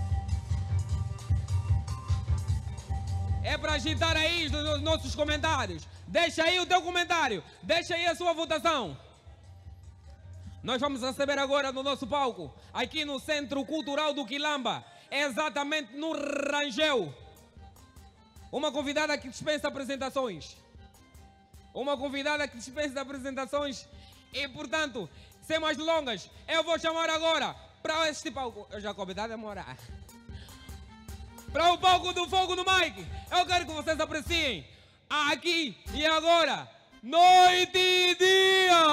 É para agitar aí nos nossos comentários. Deixa aí o teu comentário. Deixa aí a sua votação. Nós vamos receber agora no nosso palco, aqui no Centro Cultural do Quilamba, exatamente no Rangel. Uma convidada que dispensa apresentações. Uma convidada que dispensa apresentações. E, portanto, sem mais delongas, eu vou chamar agora para este palco. Eu já convidei a demorar. Para o palco do Fogo no Mic. Eu quero que vocês apreciem aqui e agora, noite e dia.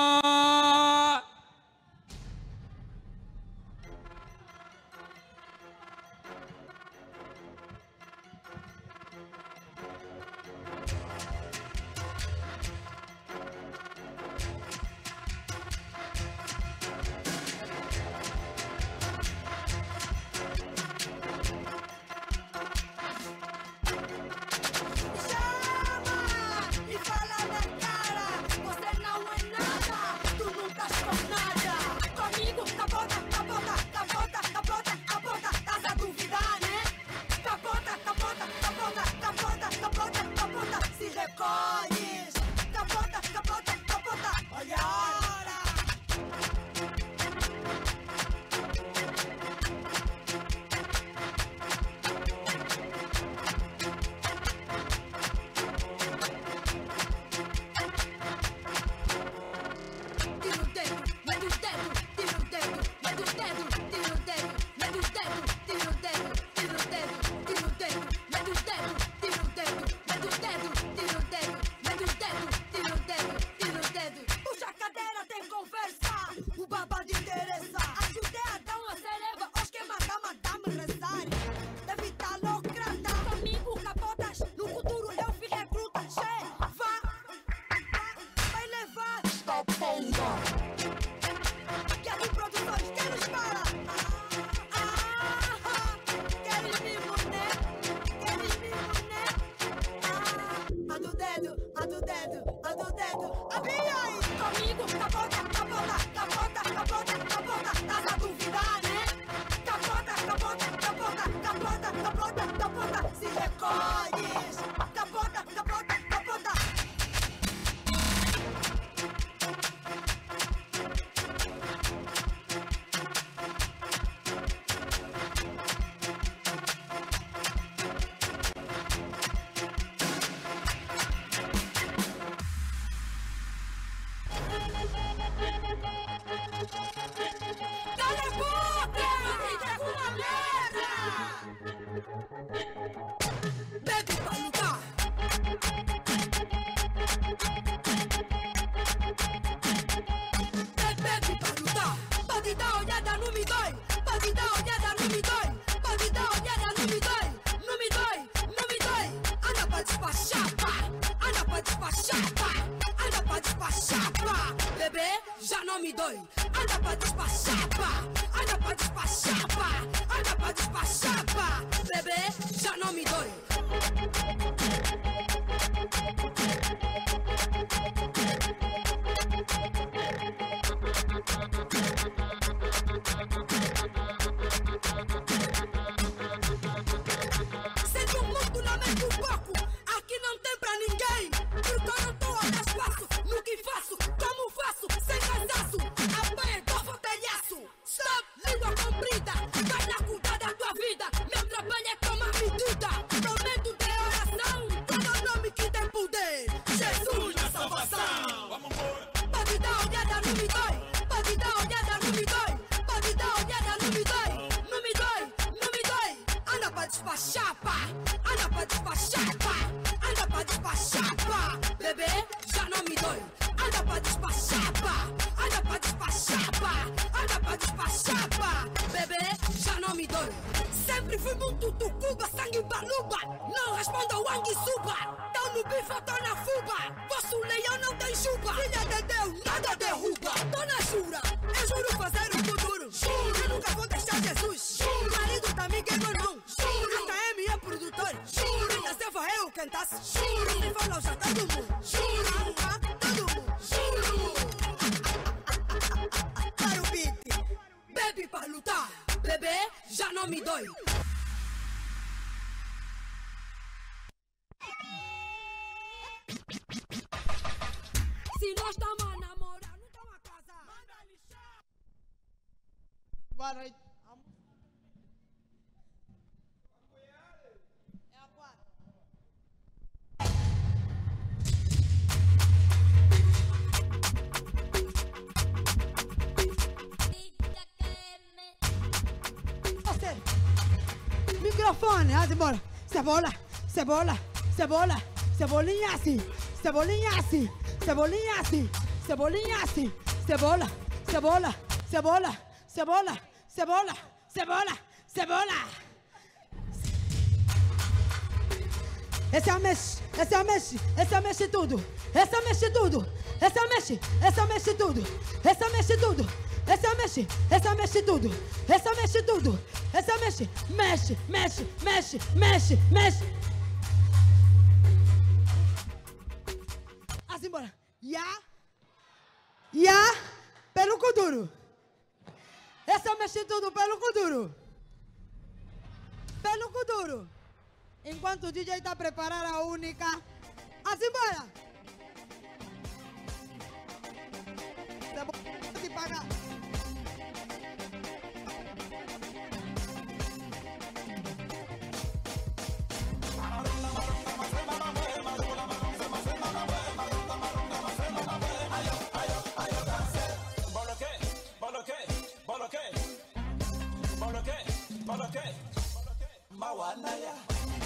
E fala na cara, você não é nada, tu não estás com nada. Comigo, capota, capota, capota, capota, capota, estás a duvidar, né? Capota, capota, capota, capota, capota, capota, se recolhes. Capota, capota, capota, olha a hora. Puxa a cadeira, tem conversa. O babado interessa. Ajudei a dar uma sereva. Os que madame rezar. Deve estar locrada. Comigo capotas. No futuro eu fui recruta. Che, vai levar. Stop ponga. Que a de produções que nos para. Queres mimo, né? Queres mimo, né? A do dedo, a do dedo, a do dedo. A minha aí. Comigo, capota, capota, capota, capota, capota. Estás a duvidar, né? Capota, capota, capota, capota, capota, capota. Se recolhes. Capota, capota, capota. Cala a boca! Entrega uma merda! Bebe pra lutar! Bebe pra lutar! Pode dar olhada, não me dói! Pode dar olhada, não me dói! Pode dar olhada, não me dói! Não me dói, não me dói! Anda pra despachar, pá! Anda pra despachar, pá! Anda pra despachar, pá! Bebê, já não me dói! Anda pra despachar, pá! Anda pra despachar, pá! Anda pra despachar, pá! Bebê, já não me dói! Sente um mundo na mente um pouco. Aqui não tem pra ninguém. Porque eu não tô a dar espaço no que faço, como faço, sem cansaço. Apanha, dou telhaço. Stop, língua comprida. Vai na cuidar da tua vida. Meu trabalho é tomar medida. Momento de oração. Todo nome que tem poder. Jesus na salvação. Pode dar olhada, não me dói. Pode dar olhada, não me dói. Pode dar olhada, não me dói. Não me dói, não me dói. Anda pra despachar, pá. Anda pra despachar, pá. Anda pra despachar, pá. Bebê, já não me dói. Anda pra despachar, pá. Anda pra despachar, pá. Anda pra despachar, pá. Bebê, já não me dói. Sempre fui muito tucuba, sangue baluba. Não responda o Wang Suba. Tão no bife, eu tô na fuba. Vosso leão não tem chuva. Filha de Deus, nada derruba. Tô na jura, eu juro fazer o futuro. Juro, eu nunca vou deixar Jesus. Juro, marido também que é meu irmão. Juro, AKM é produtor. Juro, na selva eu cantasse. Juro, se fala já todo mundo. Juro, todo mundo. Juro. Para o beat, bebe pra lutar. Bebê, já não me dói. Se nós estamos a namorar, não estamos a casar. Manda lixar. Boa noite. É a 4. microfone, vamos embora. Cebola, cebola, cebola, cebolinha assim, cebolinha assim, cebolinha assim, cebolinha assim, cebola, cebola, cebola, cebola, cebola, cebola, cebola. Essa mexe, essa mexe, essa mexe tudo, essa mexe tudo, essa mexe tudo, essa mexe tudo, essa mexe tudo, essa mexe tudo, essa mexe, mexe, mexe, mexe, mexe, mexe. Assim bora, ya, pelo Kuduro. Essa mexe tudo pelo Kuduro, pelo Kuduro. Enquanto o DJ está a preparar a única, assim bora. Te pagar. Mawanaya.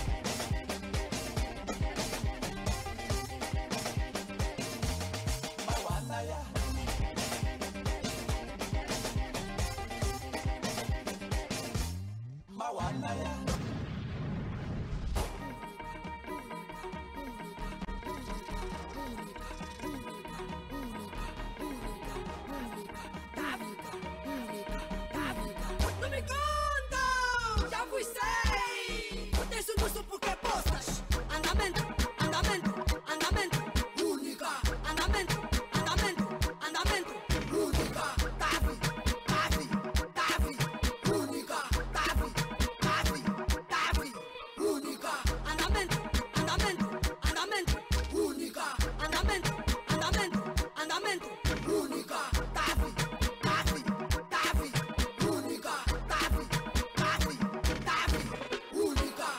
Não me contam! Já fui sei! Desce o nosso porque postas! Andamento, andamento, andamento! Única! Andamento, andamento, andamento! Única! Tavi, tavi, tavi! Única! Tavi, tavi, tavi! Única! Andamento, andamento, andamento! Única! Andamento, andamento, andamento! Única! Tavi, tavi, tavi! Única! Tavi, tavi, tavi! Única!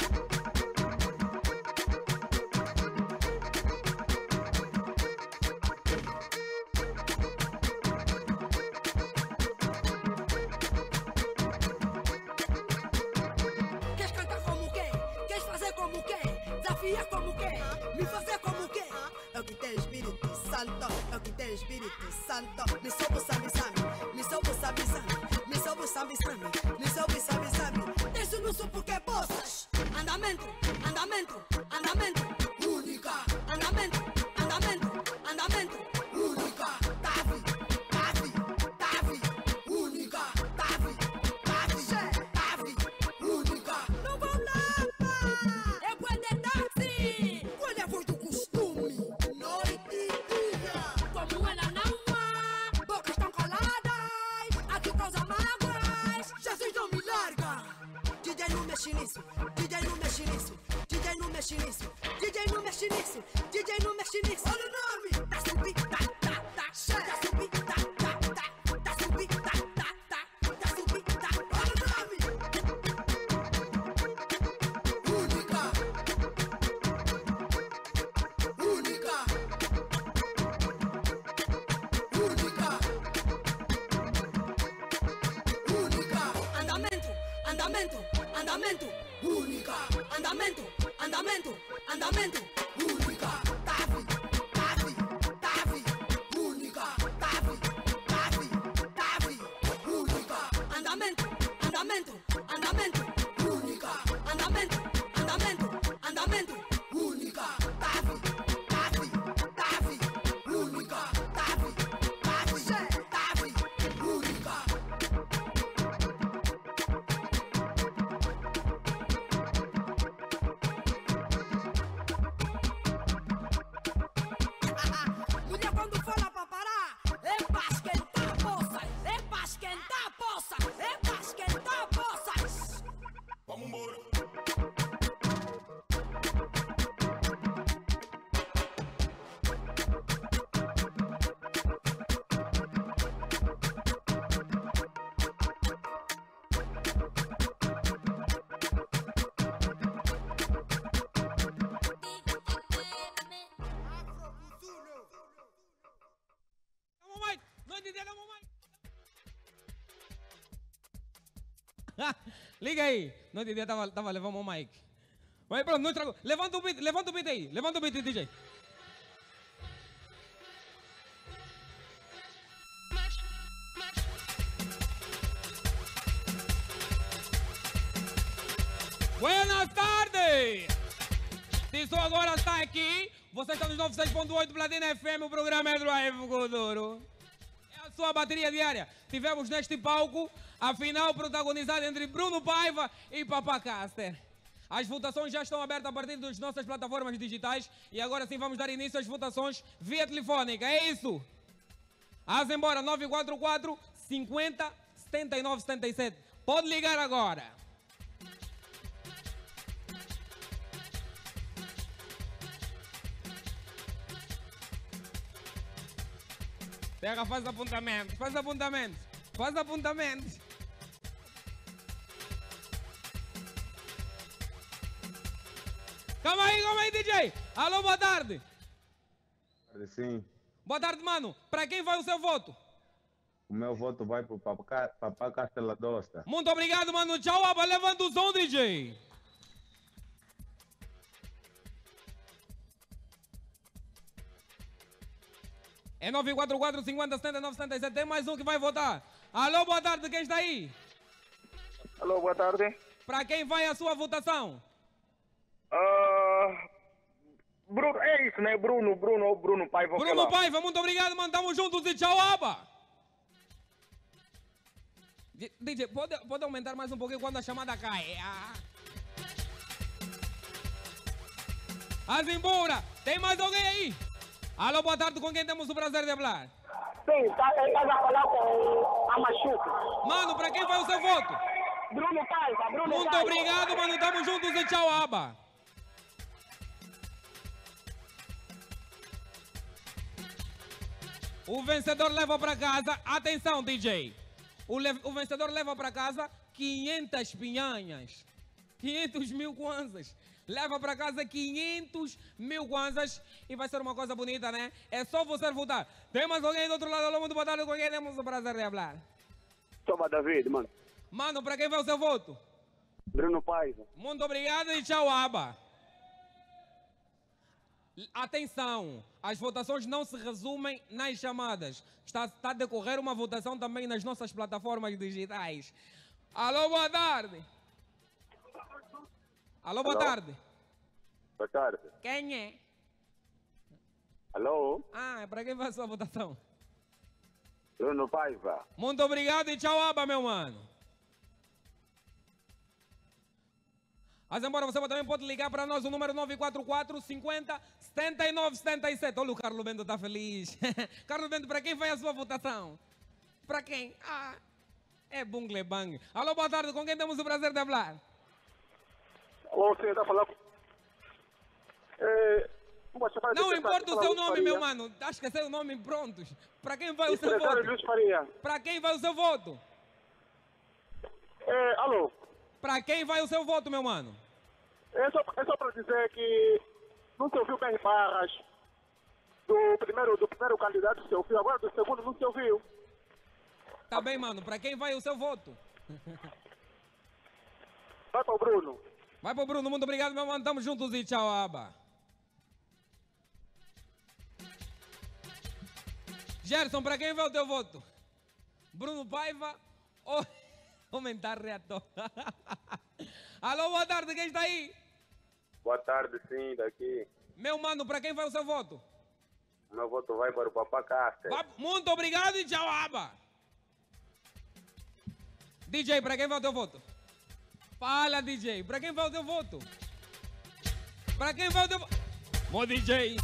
Queres cantar como quê? Queres fazer como quê? Desafiar como quê? Me fazer como quê? É o que tem Espírito Santo, é o que tem Espírito Santo. Me soube sabe sabe, me soube sabe sabe, me soube sabe sabe, me soube sabe sabe. Desce no sul porque possas. Andamento, andamento, andamento. Única, andamento, andamento, andamento. Única, tavi, tavi, tavi. Única, tavi, tavi, tavi. Única. Não vão lá, pá! É bué de táxi! Qual é a voz do costume? Noite e dia! Como ela não há, bocas estão caladas, aqui causa mágoas, Jesus não me larga! DJ não mexe nisso, DJ não mexe nisso, DJ não mexe nisso, DJ não mexe nisso, DJ não mexe nisso! Olha o nome! Tá subi, tá, tá, tá, tá subi, tá, tá, tá, tá subi, tá, tá, tá, tá subi, tá, olha o nome! Única! Única! Única! Única! Andamento, andamento, andamento! Única! Andamento, andamento, andamento! Única! Tavi, tavi, tavi! Única! Tavi, tavi, tavi! Única! Andamento, andamento, andamento! Única! Andamento, andamento, andamento! Única! Tavi, tavi, tavi! Única! Tavi, tavi, tavi! Única! Mulher quando fala pra parar, é pra esquentar poças, é pra esquentar poças, é pra esquentar poças. Vamos embora. Liga aí. No outro dia tava levando o mic. Mas pronto, não estragou. Levanta o beat aí. Levanta o beat, DJ. Buenas tardes! Se só agora está aqui, você está nos 96.8 Platina FM, o programa é Drive com Duro. É a sua bateria diária. Tivemos neste palco a final protagonizada entre Bruno Paiva e Papá Caster. As votações já estão abertas a partir das nossas plataformas digitais e agora sim vamos dar início às votações via telefónica. É isso? As embora 944 50 79 77. Pode ligar agora. Pega, faz apontamentos. Calma aí, DJ. Alô, boa tarde. Sim. Boa tarde, mano. Para quem vai o seu voto? O meu voto vai pro Papá Castela Dosta. Muito obrigado, mano. Tchau, aba. Levanta o som, DJ. É 944 50 79 77. Tem mais um que vai votar. Alô, boa tarde. Quem está aí? Alô, boa tarde. Para quem vai a sua votação? Bruno, é isso, né? Bruno Paiva. Bruno Paiva, muito obrigado, mano. Tamo juntos e tchau, aba. DJ, pode aumentar mais um pouquinho quando a chamada cai. Azimbura, tem mais alguém aí? Alô, boa tarde, com quem temos o prazer de falar? Sim, ele a falar com a Machuca. Mano, pra quem vai o seu voto? Bruno Paiva, Muito obrigado, mano, tamo juntos e tchau, aba. O vencedor leva pra casa, atenção, DJ. O vencedor leva pra casa 500 pinhanhas, 500 mil kwanzas. Leva para casa 500 mil kwanzas e vai ser uma coisa bonita, né? É só você votar. Tem mais alguém do outro lado? Alô, muito boa tarde, com quem temos o prazer de falar? Toma, David, mano. Mano, para quem vai o seu voto? Bruno Paiva. Muito obrigado e tchau, aba. Atenção, as votações não se resumem nas chamadas. Está a decorrer uma votação também nas nossas plataformas digitais. Alô, boa tarde. Alô, boa tarde. Boa tarde. Quem é? Alô? É para quem vai a sua votação? Bruno Paiva. Muito obrigado e tchau, aba, meu mano. Mas embora você também pode ligar para nós o número 944 50 79 77. Olha, o Carlos Bento está feliz. Carlos Bento, para quem vai a sua votação? Para quem? É Bungle Bang. Alô, boa tarde, com quem temos o prazer de falar? Você está falando... Não importa o seu nome, meu mano. Está a esquecer o nome prontos. Para quem vai o seu voto? Para quem vai o seu voto? Alô? Para quem vai o seu voto, meu mano? É só para dizer que não se ouviu bem barras do primeiro candidato, se ouviu. Agora do segundo não se ouviu. Tá bem, mano. Para quem vai o seu voto? Vai para o Bruno. Vai pro Bruno, muito obrigado, meu mano. Tamo juntos e tchau, aba. Gerson, para quem vai o teu voto? Bruno Paiva ou aumentar reator? Alô, boa tarde, quem está aí? Boa tarde, sim, daqui. Meu mano, para quem vai o seu voto? Meu voto vai para o Papá Caster. Muito obrigado e tchau, aba. DJ, para quem vai o teu voto? Fala, DJ. Para quem vai o teu voto? Para quem vai o teu voto? Mo DJ.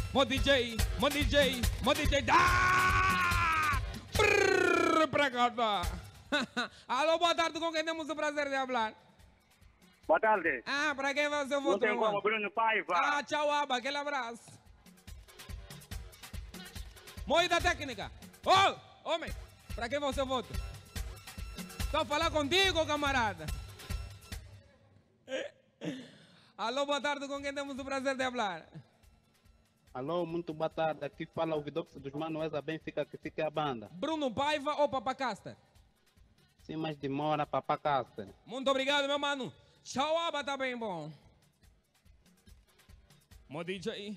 Para casa. Alô, boa tarde, com quem temos o prazer de falar? Boa tarde. Para quem vai o seu voto? Não tem como, Bruno Paiva. Tchau, aba. Aquele abraço. Moída técnica. Homem, para quem vai o seu voto? Estou a falar contigo, camarada. Alô, boa tarde, com quem temos o prazer de falar? Alô, muito boa tarde. Aqui fala o Vidox dos Manuels, a Benfica, que fica a banda. Bruno Paiva ou Papá Caster? Sem mais demora, Papa Cássio. Muito obrigado, meu mano. Chauaba tá bem bom. Mo DJ.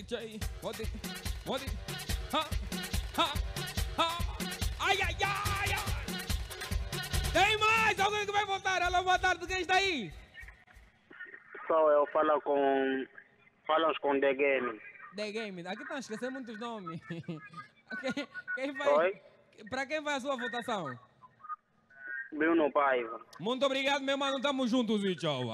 Ha, ha, ha. Ai, ai, ai, ai. Tem mais alguém que vai votar? Alô, boa tarde, quem está aí? Só eu falo com... Falamos com The Game. The Game. Aqui estão a esquecer muitos nomes. Quem vai... Oi? Para quem vai a sua votação? Bruno Paiva. Muito obrigado, meu mano. Tamo juntos e tchau.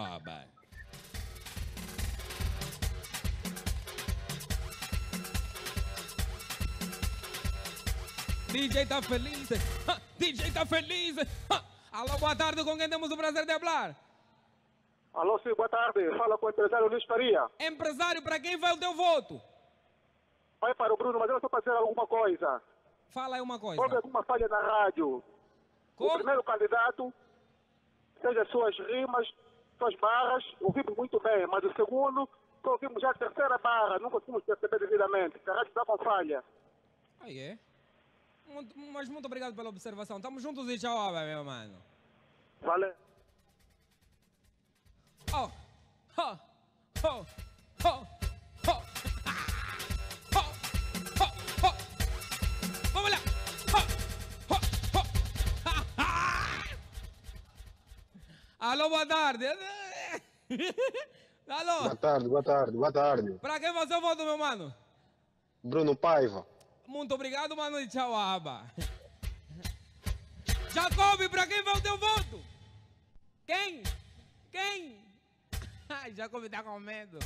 DJ tá feliz. DJ tá feliz. Alô, boa tarde. Com quem temos o prazer de falar? Alô, sim, boa tarde. Fala com o empresário Luiz Faria. Empresário, para quem vai o teu voto? Vai para o Bruno, mas eu só para dizer alguma coisa. Fala aí uma coisa. Houve alguma falha na rádio. Como? O primeiro candidato, seja suas rimas, suas barras, ouvimos muito bem, mas o segundo, só ouvimos já a terceira barra, não conseguimos perceber devidamente, que a rádio estava falha. Aí é. Mas muito obrigado pela observação. Tamo juntos e tchau, meu mano. Valeu. Oh, oh, oh, oh, oh. Vamos lá. Alô, boa tarde. Alô. Boa tarde. Para quem você vota, meu mano? Bruno Paiva. Muito obrigado, mano, e tchau, aba. Jacob, para quem vai o teu voto? Quem? Ai, Jacob tá com medo.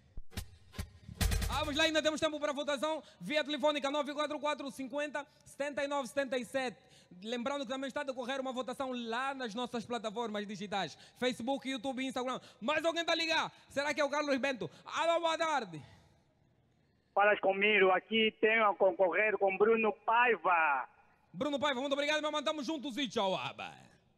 Vamos lá, ainda temos tempo para votação via telefônica 944 50 79 77. Lembrando que também está a decorrer uma votação lá nas nossas plataformas digitais, Facebook, YouTube e Instagram. Mais alguém está a ligar? Será que é o Carlos Bento? Alô, boa tarde. Falas comigo, aqui tenho a concorrer com Bruno Paiva. Bruno Paiva, muito obrigado, meu mano, tamo juntos e tchau, aba.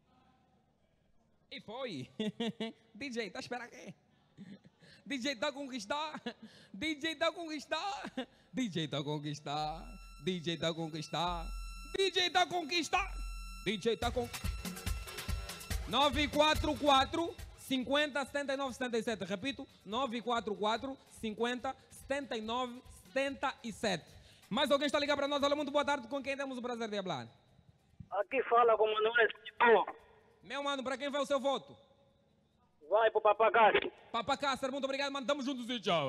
E foi. DJ, tá esperando quê? DJ tá a conquistar. DJ tá a conquistar. DJ tá a conquistar. DJ tá a conquistar. DJ tá a conquistar. DJ tá com 944 50 79 77. Repito, 944 50 79 77. Mais alguém está a ligar para nós? Olha, muito boa tarde. Com quem temos o prazer de falar? Aqui fala com o Manuel Tipo. Meu mano, para quem vai o seu voto? Vai pro Papa Cássio. Papa Cássio, muito obrigado, mano. Tamo juntos e tchau.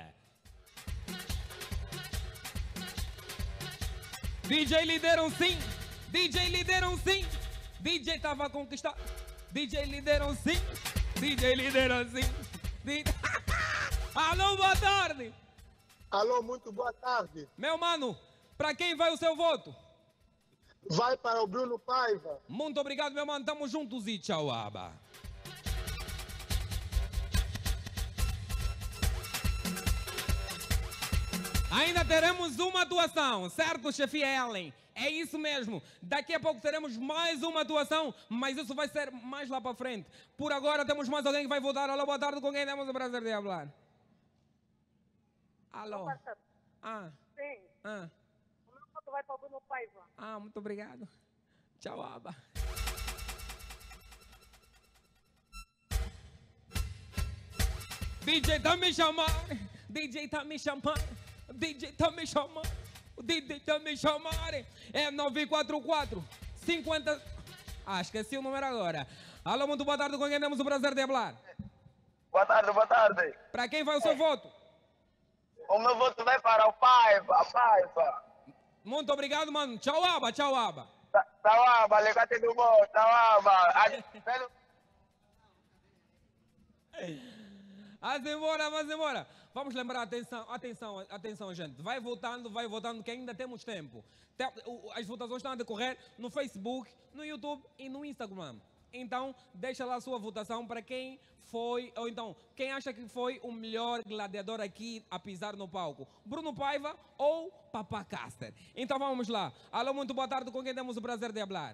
DJ lideram sim. DJ lideram sim. DJ tava a conquistar. DJ lideram sim. DJ lideram sim. Alô, boa tarde. Alô, muito boa tarde. Meu mano, para quem vai o seu voto? Vai para o Bruno Paiva. Muito obrigado, meu mano. Tamo juntos e tchau, aba. Ainda teremos uma atuação, certo, chefe Ellen? É isso mesmo. Daqui a pouco teremos mais uma atuação, mas isso vai ser mais lá para frente. Por agora temos mais alguém que vai votar. Alô, boa tarde, com quem temos o prazer de falar? Alô? Sim. O meu voto vai para o Bruno Paiva. Muito obrigado. Tchau, aba. DJ tá me chamando. DJ tá me chamando. DJ tá me chamando. O DJ tá me chamando. É 944 50. Esqueci o número agora. Alô, muito boa tarde. Com quem temos o prazer de falar? Boa tarde. Para quem vai o seu voto? O meu voto vai para o Paiva. Muito obrigado, mano. Tchau, aba. Tchau, aba. Tchau, aba. Legate do bom. Tchau, aba. Vamos embora. Vamos lembrar, atenção, gente. Vai votando, que ainda temos tempo. As votações estão a decorrer no Facebook, no YouTube e no Instagram. Então, deixa lá a sua votação para quem foi, ou então, quem acha que foi o melhor gladiador aqui a pisar no palco. Bruno Paiva ou Papa Cássio. Então, vamos lá. Alô, muito boa tarde. Com quem temos o prazer de falar?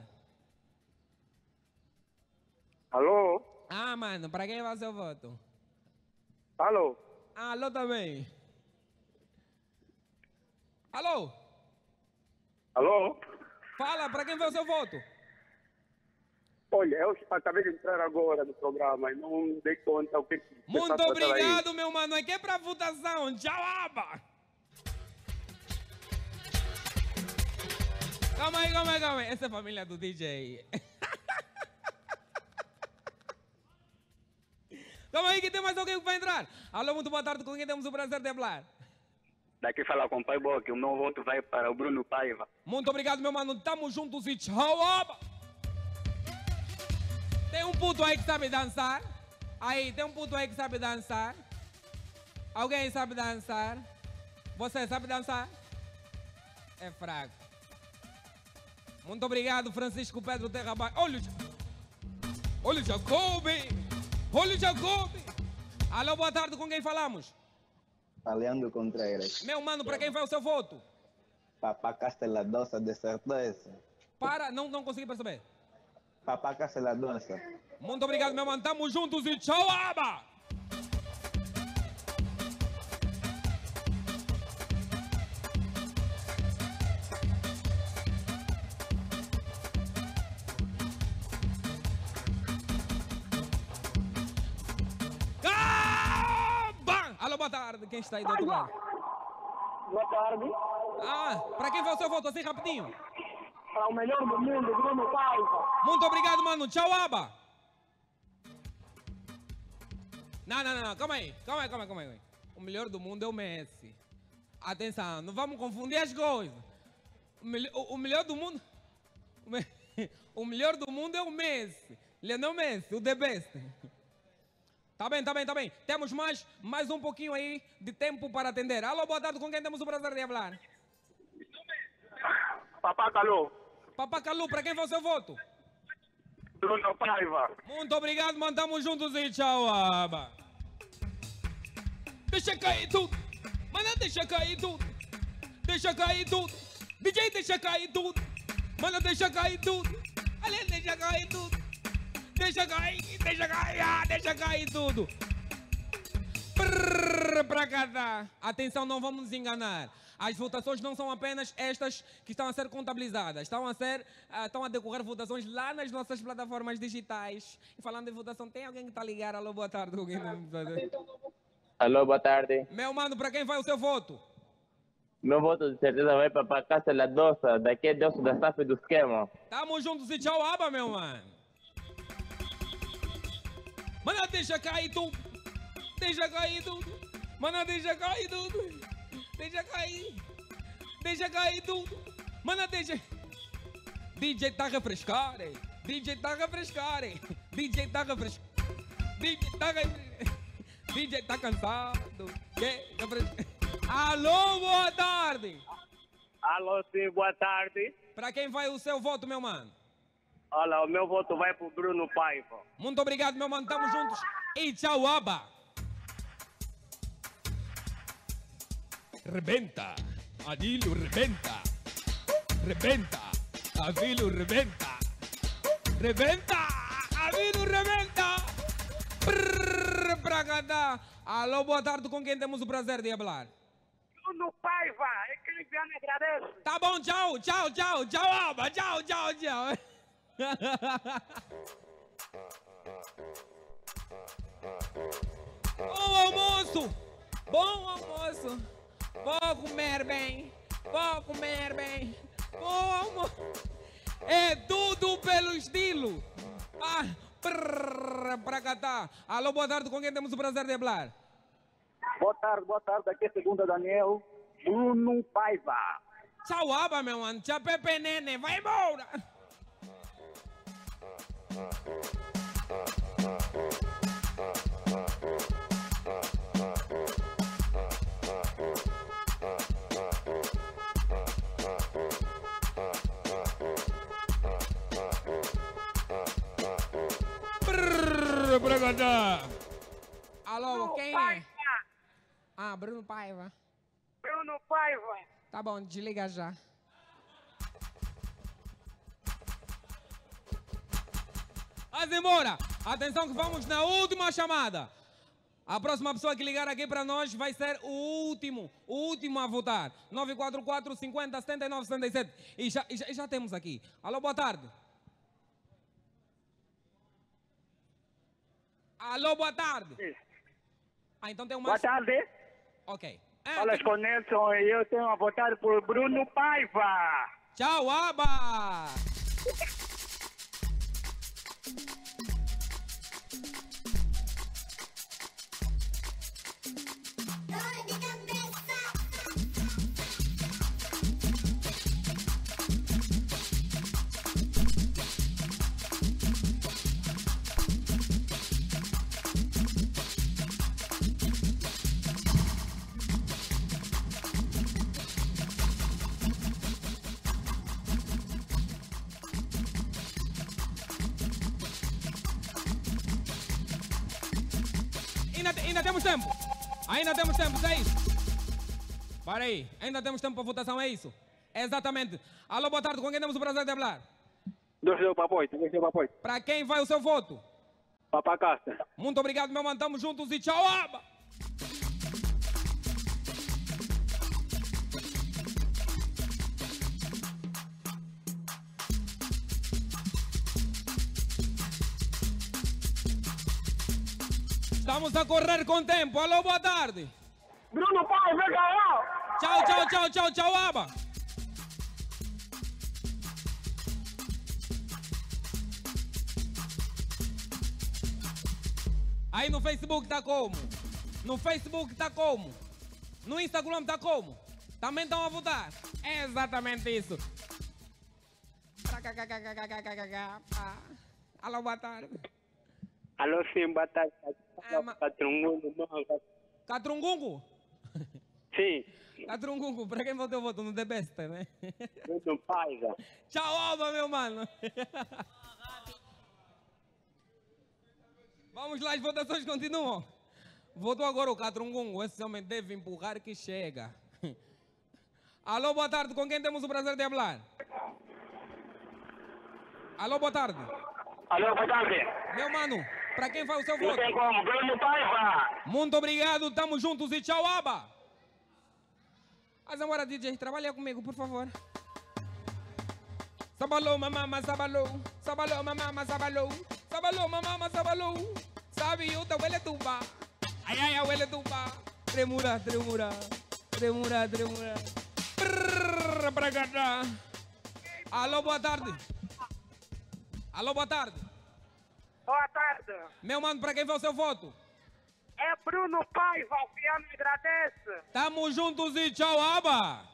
Alô? Mano, para quem vai o seu voto? Alô? Alô também. Alô? Alô? Fala, para quem vai o seu voto? Olha, eu acabei de entrar agora no programa e não dei conta o que... Muito obrigado, meu mano. Aqui é para votação. Tchau, aba. Calma aí. Essa é a família do DJ. Calma aí que tem mais alguém que vai entrar. Alô, muito boa tarde. Com quem temos o prazer de falar? Daqui fala com o Pai Boa, que o meu voto vai para o Bruno Paiva. Muito obrigado, meu mano. Tamo juntos e tchau, aba. Tem um puto aí que sabe dançar? Aí, tem um puto aí que sabe dançar? Alguém sabe dançar? Você sabe dançar? É fraco. Muito obrigado, Francisco Pedro Terrabai. Olha o Jacobi! Olha o Jacobi! Alô, boa tarde, com quem falamos? Leandro Contreras. Meu mano, para quem vai o seu voto? Papá Castela Doce, de certeza. Para, não consegui perceber. Papá Castela Doce. Muito obrigado, meu mano. Tamo juntos e tchau, aba! Alô, boa tarde. Quem está aí do outro lado? Boa tarde. Ah, para quem vai o seu voto? Assim, rapidinho. Para o melhor do mundo, Bruno Paiva. Muito obrigado, mano. Tchau, aba. Não. Calma aí. O melhor do mundo é o Messi. Atenção, não vamos confundir as coisas. O melhor do mundo... O melhor do mundo é o Messi. Ele não é o Messi, o The Best. Tá bem. Temos mais um pouquinho aí de tempo para atender. Alô, boa tarde, com quem temos o prazer de falar? Papá Calu. Papá Calu, para quem foi o seu voto? Bruno Paiva. Muito obrigado, mandamos juntos e tchau, aba. Deixa cair tudo. Mano, deixa cair tudo. DJ, deixa cair tudo. Mano, deixa cair tudo. Olha, deixa cair tudo. Deixa cair tudo. Pra cá. Atenção, não vamos nos enganar. As votações não são apenas estas que estão a ser contabilizadas. Estão a decorrer votações lá nas nossas plataformas digitais. E falando em votação, tem alguém que está ligado? Alô, boa tarde. Alô, boa tarde. Meu mano, para quem vai o seu voto? Meu voto de certeza vai para a Castela Doce, daqui é Deus da SAF do esquema. Tamo juntos e tchau, aba, meu mano. Mano, deixa cair tudo. Mano, deixa cair tudo. Mano, deixa... DJ tá refrescar, hein? DJ tá cansado. Alô, boa tarde. Alô, sim, boa tarde. Para quem vai o seu voto, meu mano? Olha, o meu voto vai pro Bruno Paiva. Muito obrigado, meu mano. Tamo juntos. E tchau, aba. Rebenta. Adilho, rebenta. Adilho, rebenta. Adilho, rebenta. Pra cá. Alô, boa tarde. Com quem temos o prazer de falar? Bruno Paiva. É quem me agradece. Tá bom, tchau, aba. Tchau. Bom almoço. Vou comer bem. Bom almoço. É tudo pelo estilo. Pra cá tá. Alô, boa tarde, com quem temos o prazer de falar? Boa tarde. Aqui é Segunda Daniel. Bruno Paiva. Tchau, aba, meu mano. Tchau, Pepe Nene. Vai embora. Alô, quem é? Bruno Paiva. Bruno Paiva. Tá bom, desliga já. Vamos embora. Atenção que vamos na última chamada. A próxima pessoa que ligar aqui para nós vai ser o último a votar. 944 50 79 77. E já temos aqui. Alô, boa tarde. Alô, boa tarde. Ah, então tem uma... Boa tarde. Ok. Fala com Nelson e eu tenho a votar por Bruno Paiva. Tchau, Aba. Ainda temos tempo. Ainda temos tempo, é isso? Para aí, ainda temos tempo para votação, é isso? Exatamente. Alô, boa tarde, com quem temos o prazer de falar? Para quem vai o seu voto? Papá Casta. Muito obrigado, meu mano. Tamo juntos e tchau, Aba. Estamos a correr com tempo. Alô, boa tarde. Bruno Paiva, ganhou. Tchau, tchau, tchau, tchau, tchau, Aba. Aí no Facebook tá como? No Facebook tá como? No Instagram tá como? Também estão a votar? É exatamente isso. Alô, boa tarde. Alô, sim, boa tarde. Catrungungo. Catrungungo? Sim. Catrungungo, para quem votou o voto? No The Best, né? Bruno Paiva. Tchau, Alba, meu mano. Vamos lá, as votações continuam. Votou agora o Catrungungo. Esse homem deve empurrar que chega. Alô, boa tarde. Com quem temos o prazer de falar? Alô, boa tarde. Alô, boa tarde. Meu mano, para quem vai o seu voto? Não tem como, Bruno Paiva. Muito obrigado, tamo juntos e tchau, Aba. Agora, DJ, trabalha comigo, por favor. Sabalou, mamama, sabalou. Sabalou, mamama, sabalou. Sabalou, mamama, sabalou. Sabe, o teu ele tuba. Ai, ai, o ele tuba. Tremura, tremura. Tremura, tremura. Pra cá. Alô, boa tarde. Alô, boa tarde. Boa tarde. Meu mano, para quem vai o seu voto? É Bruno Paiva, o piano agradece. Tamo juntos e tchau, Aba.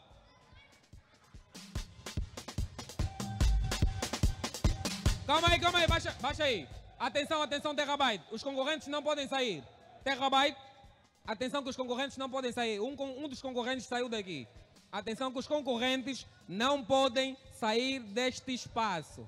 Calma aí, baixa aí. Atenção, atenção, Terabyte. Os concorrentes não podem sair. Terabyte, atenção que os concorrentes não podem sair. Um dos concorrentes saiu daqui. Atenção que os concorrentes não podem sair deste espaço.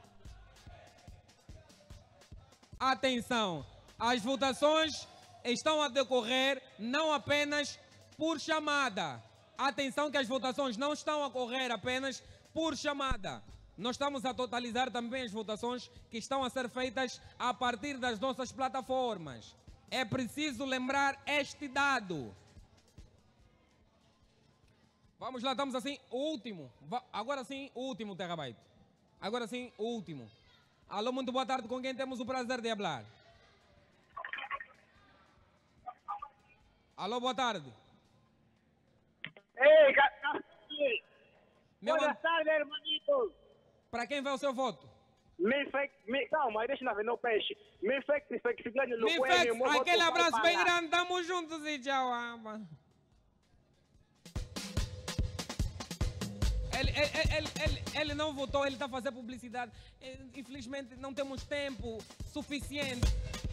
Atenção, as votações estão a decorrer não apenas por chamada. Atenção que as votações não estão a correr apenas por chamada. Nós estamos a totalizar também as votações que estão a ser feitas a partir das nossas plataformas. É preciso lembrar este dado. Vamos lá, estamos assim, o último. Agora sim, o último, Terabyte. Agora sim, o último. Alô, muito boa tarde, com quem temos o prazer de falar? Alô, boa tarde. Ei, boa tarde, hermanito. Para quem vai o seu voto? Calma, deixa eu ver no peixe. Mifex, aquele abraço bem grande, tamo juntos e tchau, Aba. Ele não votou, ele está a fazer publicidade. Infelizmente não temos tempo suficiente.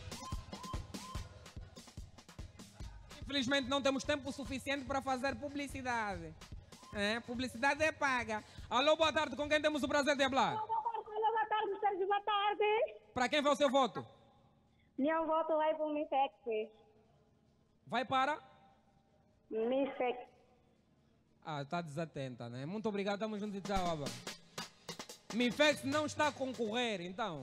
Infelizmente não temos tempo suficiente para fazer publicidade. Publicidade é paga. Alô, boa tarde, com quem temos o prazer de falar? Alô, boa tarde, Sérgio, boa tarde. Para quem vai o seu voto? Meu voto vai para o Mifex. Vai para? Mifex. Ah, está desatenta, né? Muito obrigado, estamos juntos e tchau, Aba. Mifex não está a concorrer, então.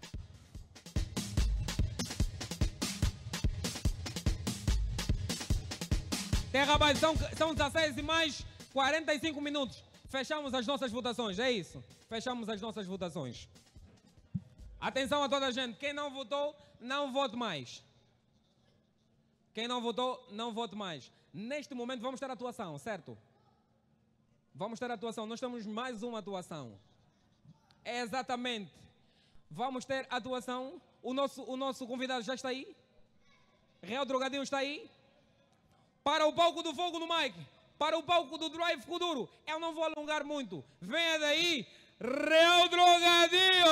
Terabyte, são 16 e mais 45 minutos. Fechamos as nossas votações, é isso? Fechamos as nossas votações. Atenção a toda a gente. Quem não votou, não vote mais. Quem não votou, não vote mais. Neste momento vamos ter atuação, certo? Vamos ter atuação. Nós temos mais uma atuação. É exatamente. Vamos ter atuação. O nosso convidado já está aí? Real Drogadinho está aí? Para o palco do Fogo no Mic. Para o palco do Drive Kuduro. Eu não vou alongar muito. Venha daí, Real Drogadinho!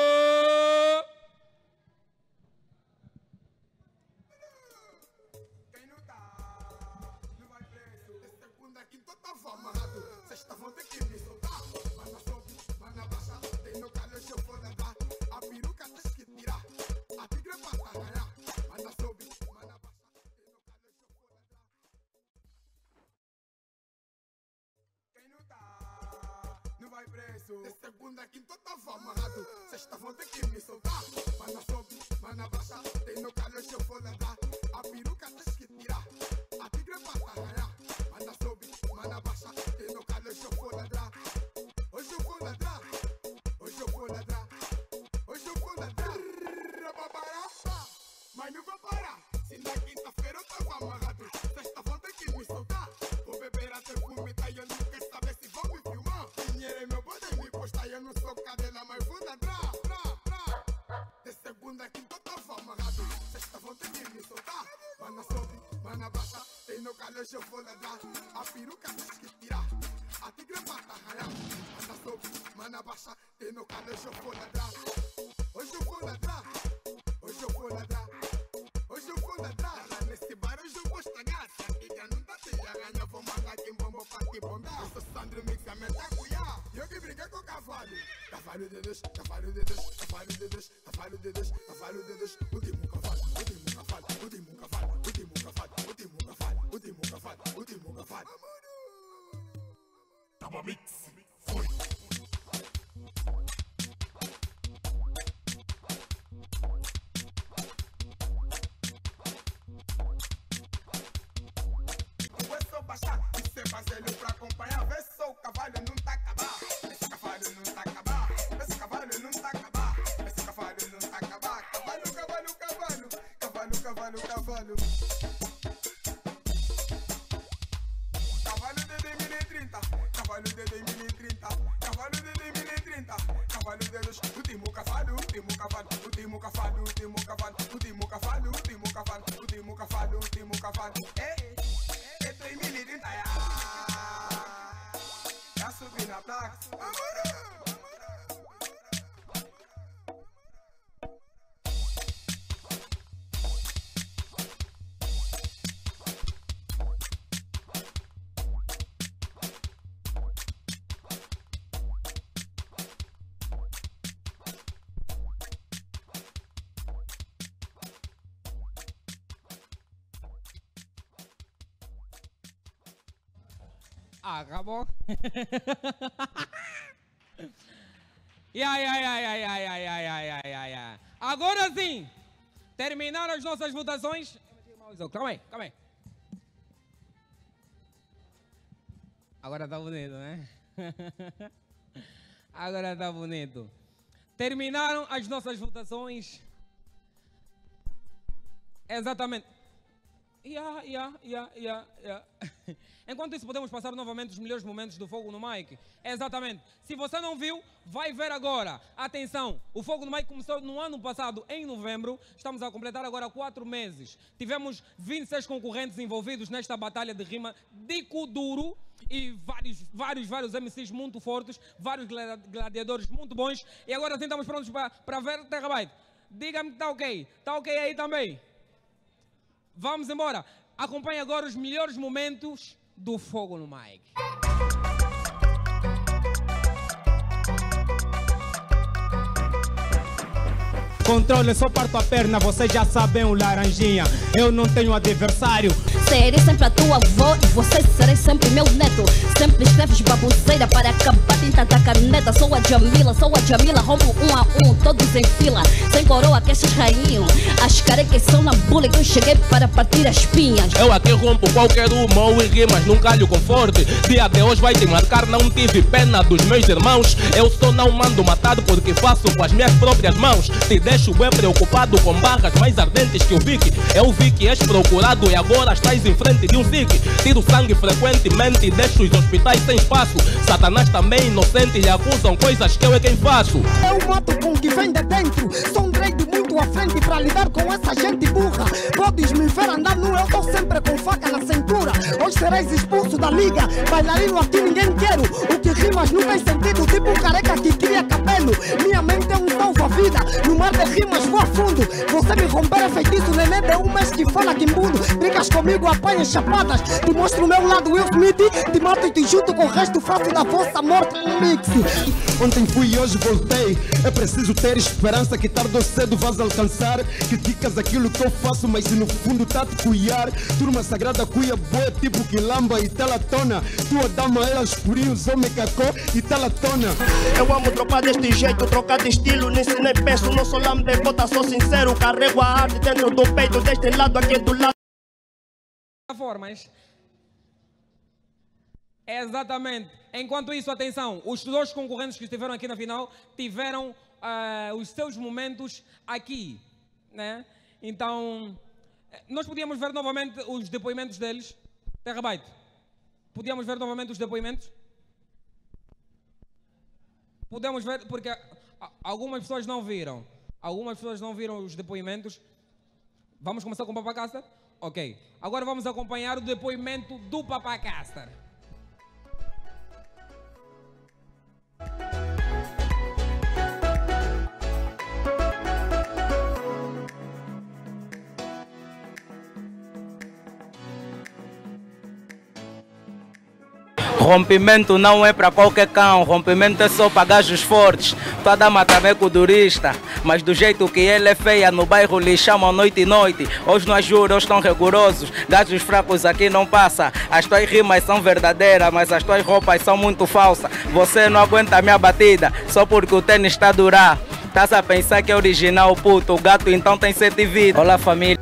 Sexta vão ter que me soltar. Mana sobe, mana baixa. Tem no calho, eu vou nadar. A peruca tens que tirar. A tigre passa a ganhar. Mana sobe, mana baixa. Tem no calho, eu vou nadar. Quem não tá, não vai preso. De segunda a quinta tava amarrado. Sexta vão ter que me soltar. Mana sobe, mana baixa. Tem no calho, eu vou nadar. A peruca tens que tirar. A tigre passa a ganhar. Mana sobe, mana baixa. Tem no calho, eu vou ladrar. Hoje eu vou ladrar. Hoje eu vou ladrar. Hoje eu vou ladrar. Mas não vou parar. Se na quinta-feira eu tava amarrado, sexta vão ter que me soltar. Vou beber até vomitar e eu não quero saber se vão me filmar. Dinheiro é meu, podem me postar. Eu não sou cadela, mas vou ladrar. De segunda a quinta eu tava amarrado, sexta vão ter que me soltar. Mana sobe, mana baixa. Tem no calho, hoje eu vou ladrar. A peruca tens que tirar. A tigre pata raiar. Mana sobe, mana baixa. Tem no calho, hoje eu vou ladrar. Hoje eu vou ladrar. Hoje eu vou ladrar. Hoje eu vou ladrar. Lá nesse bar hoje eu vou estragar. Se a tigre não tá te ganha, vou mandar quem bomba pra te bondar. Eu sou Sandro Mixa, metacuiá. E eu que brinquei com o cavalo. Cavalo de Deus, cavalo de Deus, cavalo de Deus, cavalo de Deus, cavalo de Deus. Último cavalo, último cavalo, último cavalo, último cavalo, último cavalo, último cavalo, último cavalo. Tava mix, foi. Baixar, isso é vaselho pra acompanhar. Vê só o cavalo não tá acabar. Esse cavalo não tá acabar. Esse cavalo não tá acabar. Esse cavalo não tá acabar. Cavalo, cavalo, cavalo. Cavalo, cavalo, cavalo. Cavalo de 2030. Cavalo de 2030. Cavalo de 2030. Cavalo de Deus. Último cavalo, último cavalo. Último cavalo, último cavalo. Último cavalo, último cavalo. Último cavalo, último cavalo. É 2030, já subi na placa. Acabou. Agora sim, terminaram as nossas votações. Calma aí, calma aí. Agora tá bonito, né? Agora tá bonito. Terminaram as nossas votações. Exatamente. Enquanto isso, podemos passar novamente os melhores momentos do Fogo no Mic. Exatamente. Se você não viu, vai ver agora. Atenção, o Fogo no Mic começou no ano passado, em novembro. Estamos a completar agora 4 meses. Tivemos 26 concorrentes envolvidos nesta batalha de rima de Kuduro. E vários MCs muito fortes, vários gladiadores muito bons. E agora sim estamos prontos para ver Terabyte. Diga-me que está ok. Está ok aí também? Vamos embora. Acompanhe agora os melhores momentos do Fogo no Mic. Controle, só parto a perna, vocês já sabem o laranjinha. Eu não tenho adversário. Serei sempre a tua avó e você serei sempre meu neto. Sempre escreves baboseira para acabar, tenta atacar caneta, sou a Jamila, rompo 1 a 1, todos em fila, sem coroa que esses rainhos, as carecas são na bula que eu cheguei para partir as pinhas. Eu aqui rompo qualquer uma ou rimas num calho com forte. Dia de hoje vai te marcar, não tive pena dos meus irmãos. Eu só não mando matado porque faço com as minhas próprias mãos. Te deixo bem preocupado com barras mais ardentes que o Vicky. Eu vi que és procurado e agora estás em frente de um zique. Tiro sangue frequentemente e deixo os hospitais sem espaço. Satanás também inocente, lhe acusam coisas que eu é quem faço. Eu mato com o que vem de dentro. Sou um rei de muito à frente para lidar com essa gente burra. Podes me ver andar nu, eu tô sempre com faca na cintura. Hoje serás expulso da liga. Bailarino aqui ninguém quero. O que rimas não tem sentido, tipo um careca que cria cabelo. Minha mente é um salva-vida. No mar de rimas vou a fundo. Você me romper é feitiço, neném de um mês que fala que imbundo. Brincas comigo, apanhas chapadas. Te mostro o meu lado Will Smith. Te mato e te junto com o resto, faço da vossa morte um mix. Ontem fui e hoje voltei. É preciso ter esperança que tarde ou cedo vais alcançar. Criticas aquilo que eu faço, mas se no fundo tá te cuiar. Turma sagrada cuia boa, tipo quilamba e telatona. Tua dama era escurinhos, homem cacó e telatona. Eu amo trocar deste jeito, trocar de estilo, nem se nem peço. Não sou lambe, bota, sou sincero. Carrego a arte dentro do peito, deste lado aqui do lado. Formas. Exatamente. Enquanto isso, atenção, os dois concorrentes que estiveram aqui na final tiveram os seus momentos aqui, né? Então, nós podíamos ver novamente os depoimentos deles. Terabyte, podíamos ver novamente os depoimentos? Podemos ver, porque algumas pessoas não viram. Algumas pessoas não viram os depoimentos. Vamos começar com o Papa Caster? Ok. Agora vamos acompanhar o depoimento do Papa Caster. Rompimento não é para qualquer cão, rompimento é só para gajos fortes. Tua dama também é culturista, mas do jeito que ele é feia, no bairro lhe chamam noite e noite. Hoje não juro, hoje estão rigorosos, gajos fracos aqui não passa. As tuas rimas são verdadeiras, mas as tuas roupas são muito falsas. Você não aguenta a minha batida, só porque o tênis está a durar. Estás a pensar que é original, puto, o gato então tem 7 vidas. Olá família.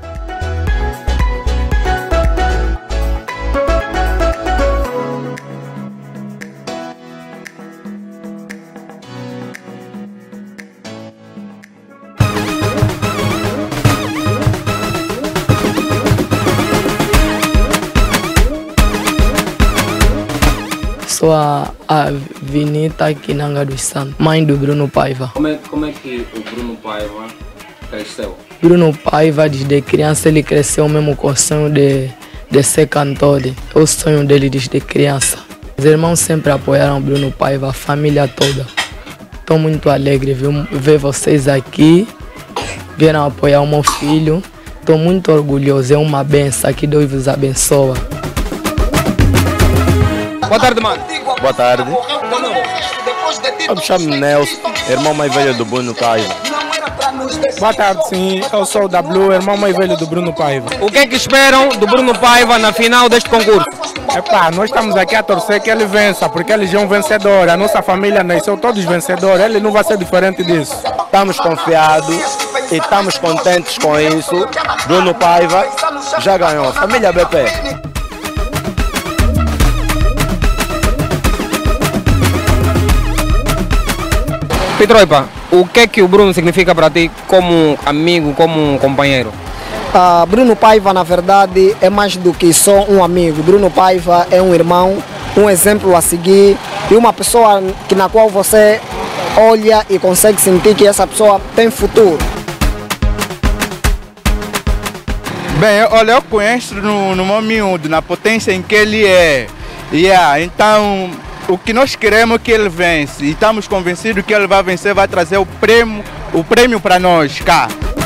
Sou a Vinita Kinanga dos Santos, mãe do Bruno Paiva. Como é que o Bruno Paiva cresceu? Bruno Paiva, desde criança, ele cresceu mesmo com o sonho de ser cantor. É o sonho dele desde criança. Os irmãos sempre apoiaram o Bruno Paiva, a família toda. Estou muito alegre ver vocês aqui, vieram apoiar o meu filho. Estou muito orgulhoso, é uma benção, que Deus vos abençoe. Boa tarde, mano. Boa tarde. Eu me chamo Nelson, irmão mais velho do Bruno Paiva. Boa tarde, sim. Eu sou o W, irmão mais velho do Bruno Paiva. O que é que esperam do Bruno Paiva na final deste concurso? Epá, nós estamos aqui a torcer que ele vença, porque ele já é um vencedor. A nossa família nasceu todos vencedores, ele não vai ser diferente disso. Estamos confiados e estamos contentes com isso. Bruno Paiva já ganhou. Família BP. Petroipa, o que é que o Bruno significa para ti como amigo, como companheiro? Bruno Paiva, na verdade, é mais do que só um amigo. Bruno Paiva é um irmão, um exemplo a seguir e uma pessoa na qual você olha e consegue sentir que essa pessoa tem futuro. Bem, olha, eu conheço no meu miúdo, na potência em que ele é. Então, o que nós queremos é que ele vence. E estamos convencidos que ele vai vencer, vai trazer o prêmio para nós cá.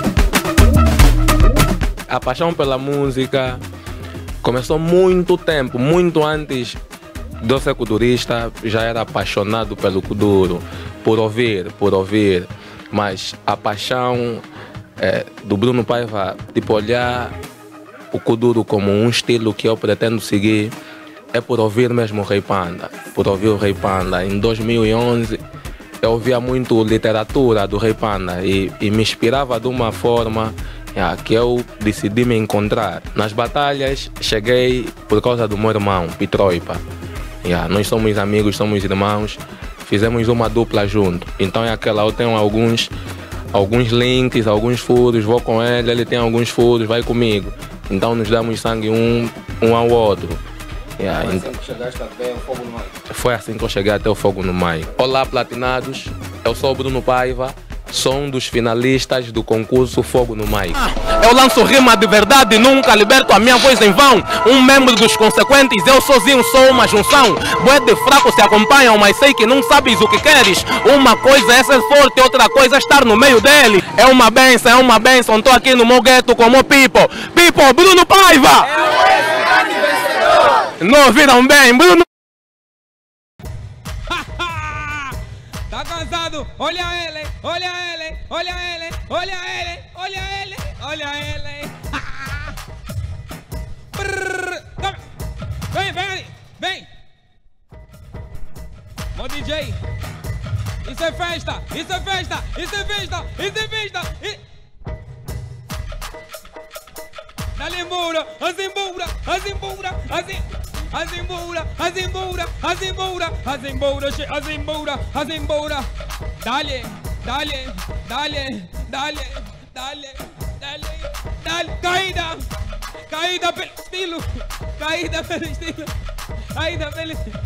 A paixão pela música começou muito tempo, muito antes de eu ser kudurista, já era apaixonado pelo kuduro, por ouvir. Mas a paixão do Bruno Paiva, tipo, olhar o kuduro como um estilo que eu pretendo seguir, é por ouvir mesmo o Rei Panda. Por ouvir o Rei Panda. Em 2011 eu ouvia muito literatura do Rei Panda e me inspirava de uma forma que eu decidi me encontrar. Nas batalhas cheguei por causa do meu irmão, Pitroipa. Nós somos amigos, somos irmãos, fizemos uma dupla junto. Então eu tenho alguns links, alguns furos, vou com ele, ele tem alguns furos, vai comigo. Então nos damos sangue um ao outro. Foi assim que chegaste até o Fogo no Mai? Foi assim que eu cheguei até o Fogo no Mai. Olá, platinados, eu sou o Bruno Paiva, sou um dos finalistas do concurso Fogo no Mai. Eu lanço rima de verdade, nunca liberto a minha voz em vão. Um membro dos consequentes, eu sozinho sou uma junção. Bué de fracos se acompanham, mas sei que não sabes o que queres. Uma coisa é ser forte, outra coisa é estar no meio dele. É uma benção, tô aqui no meu gueto com o meu people. People, Bruno Paiva! Não ouviram bem, Bruno? Tá cansado? Olha ele, olha ele, olha ele, olha ele, olha ele, olha ele. Vem, vem, vem. Ô DJ, isso é festa, isso é festa, isso é festa, isso é festa. Dá-lhe embora, azimbura, azimbura, azimbura, azimbura, azimbura, azimbura, azimbura, azimbura. Dale, dale, dale, dale, dale, dale, dale. Caída, caída pelo estilo, caída pelo estilo, caída pelo estilo.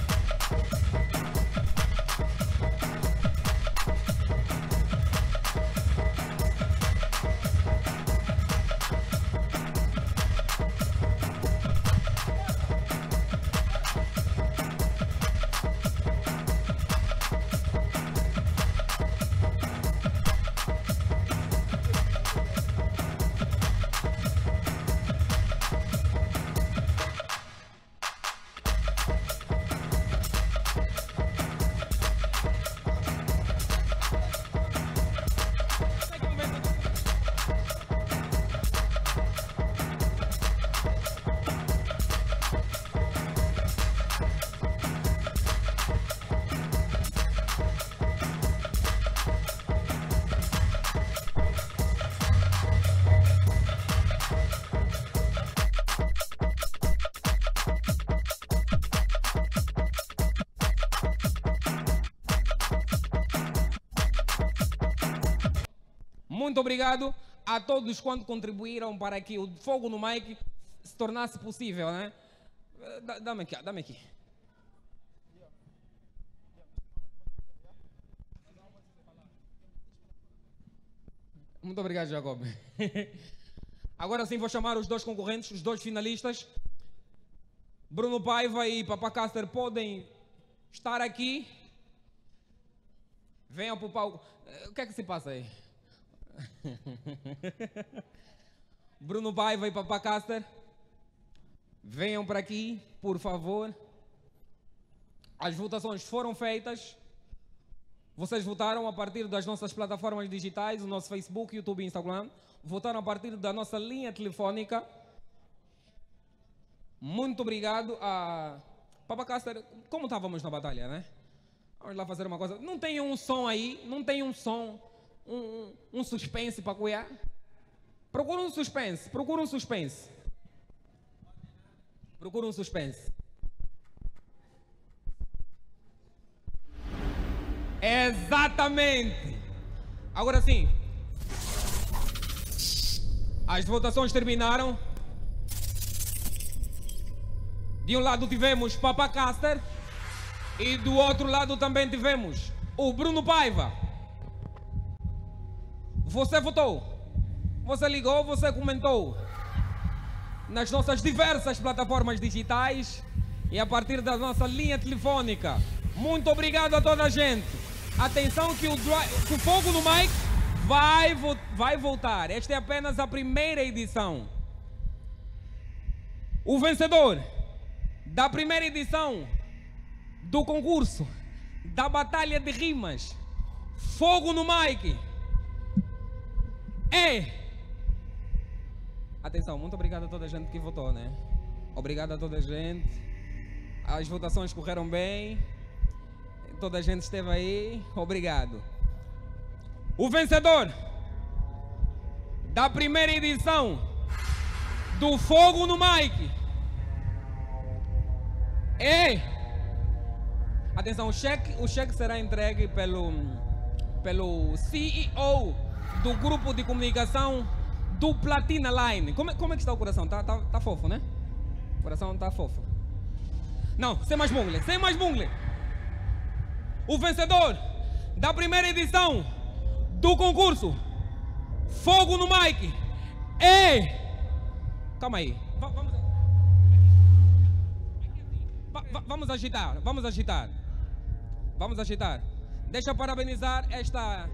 Muito obrigado a todos quanto contribuíram para que o Fogo no Mic se tornasse possível, né? Dá-me aqui, dá-me aqui. Muito obrigado, Jacob. Agora sim vou chamar os dois concorrentes, os dois finalistas. Bruno Paiva e Papa Caster podem estar aqui. Venham para o palco. O que é que se passa aí? Bruno Paiva e Papa Caster, venham para aqui, por favor. As votações foram feitas. Vocês votaram a partir das nossas plataformas digitais, o nosso Facebook, YouTube e Instagram. Votaram a partir da nossa linha telefônica. Muito obrigado a Papa Caster. Como estávamos na batalha, né? Vamos lá fazer uma coisa. Não tem um som aí? Não tem um som? Um suspense para cuidar? Procura um suspense, procura um suspense. Procura um suspense. Exatamente. Agora sim. As votações terminaram. De um lado tivemos Papa Caster e do outro lado também tivemos o Bruno Paiva. Você votou, você ligou, você comentou nas nossas diversas plataformas digitais e a partir da nossa linha telefônica. Muito obrigado a toda a gente. Atenção que o Fogo no Mic vai voltar. Esta é apenas a primeira edição. O vencedor da primeira edição do concurso da Batalha de Rimas Fogo no Mic Atenção, muito obrigado a toda a gente que votou, né? Obrigado a toda a gente. As votações correram bem. Toda a gente esteve aí. Obrigado. O vencedor da primeira edição do Fogo no Mic é... Atenção, o cheque será entregue pelo CEO do grupo de comunicação do Platina Line. Como é que está o coração? Tá fofo, né? O coração tá fofo. Não, sem mais bungle, sem mais bungle. O vencedor da primeira edição do concurso Fogo no Mic é... Calma aí. Vamos agitar, vamos agitar. Vamos agitar. Deixa eu parabenizar esta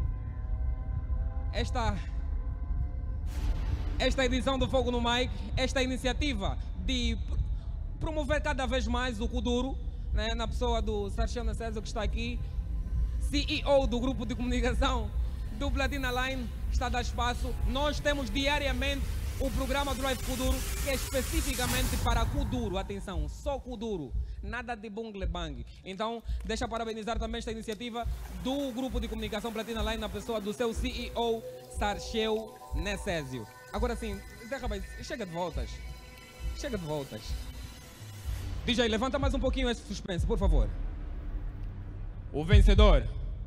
edição do Fogo no Mic, esta iniciativa de promover cada vez mais o Kuduro, né, na pessoa do Sarchana César, que está aqui, CEO do grupo de comunicação do Platina Line, está a dar espaço. Nós temos diariamente o programa Drive Kuduro, que é especificamente para Kuduro. Atenção, só Kuduro, nada de bungle bang. Então, deixa parabenizar também esta iniciativa do grupo de comunicação Platina Line, na pessoa do seu CEO, Sarcheu Necésio. Agora sim, chega de voltas. Chega de voltas. DJ, levanta mais um pouquinho esse suspense, por favor. O vencedor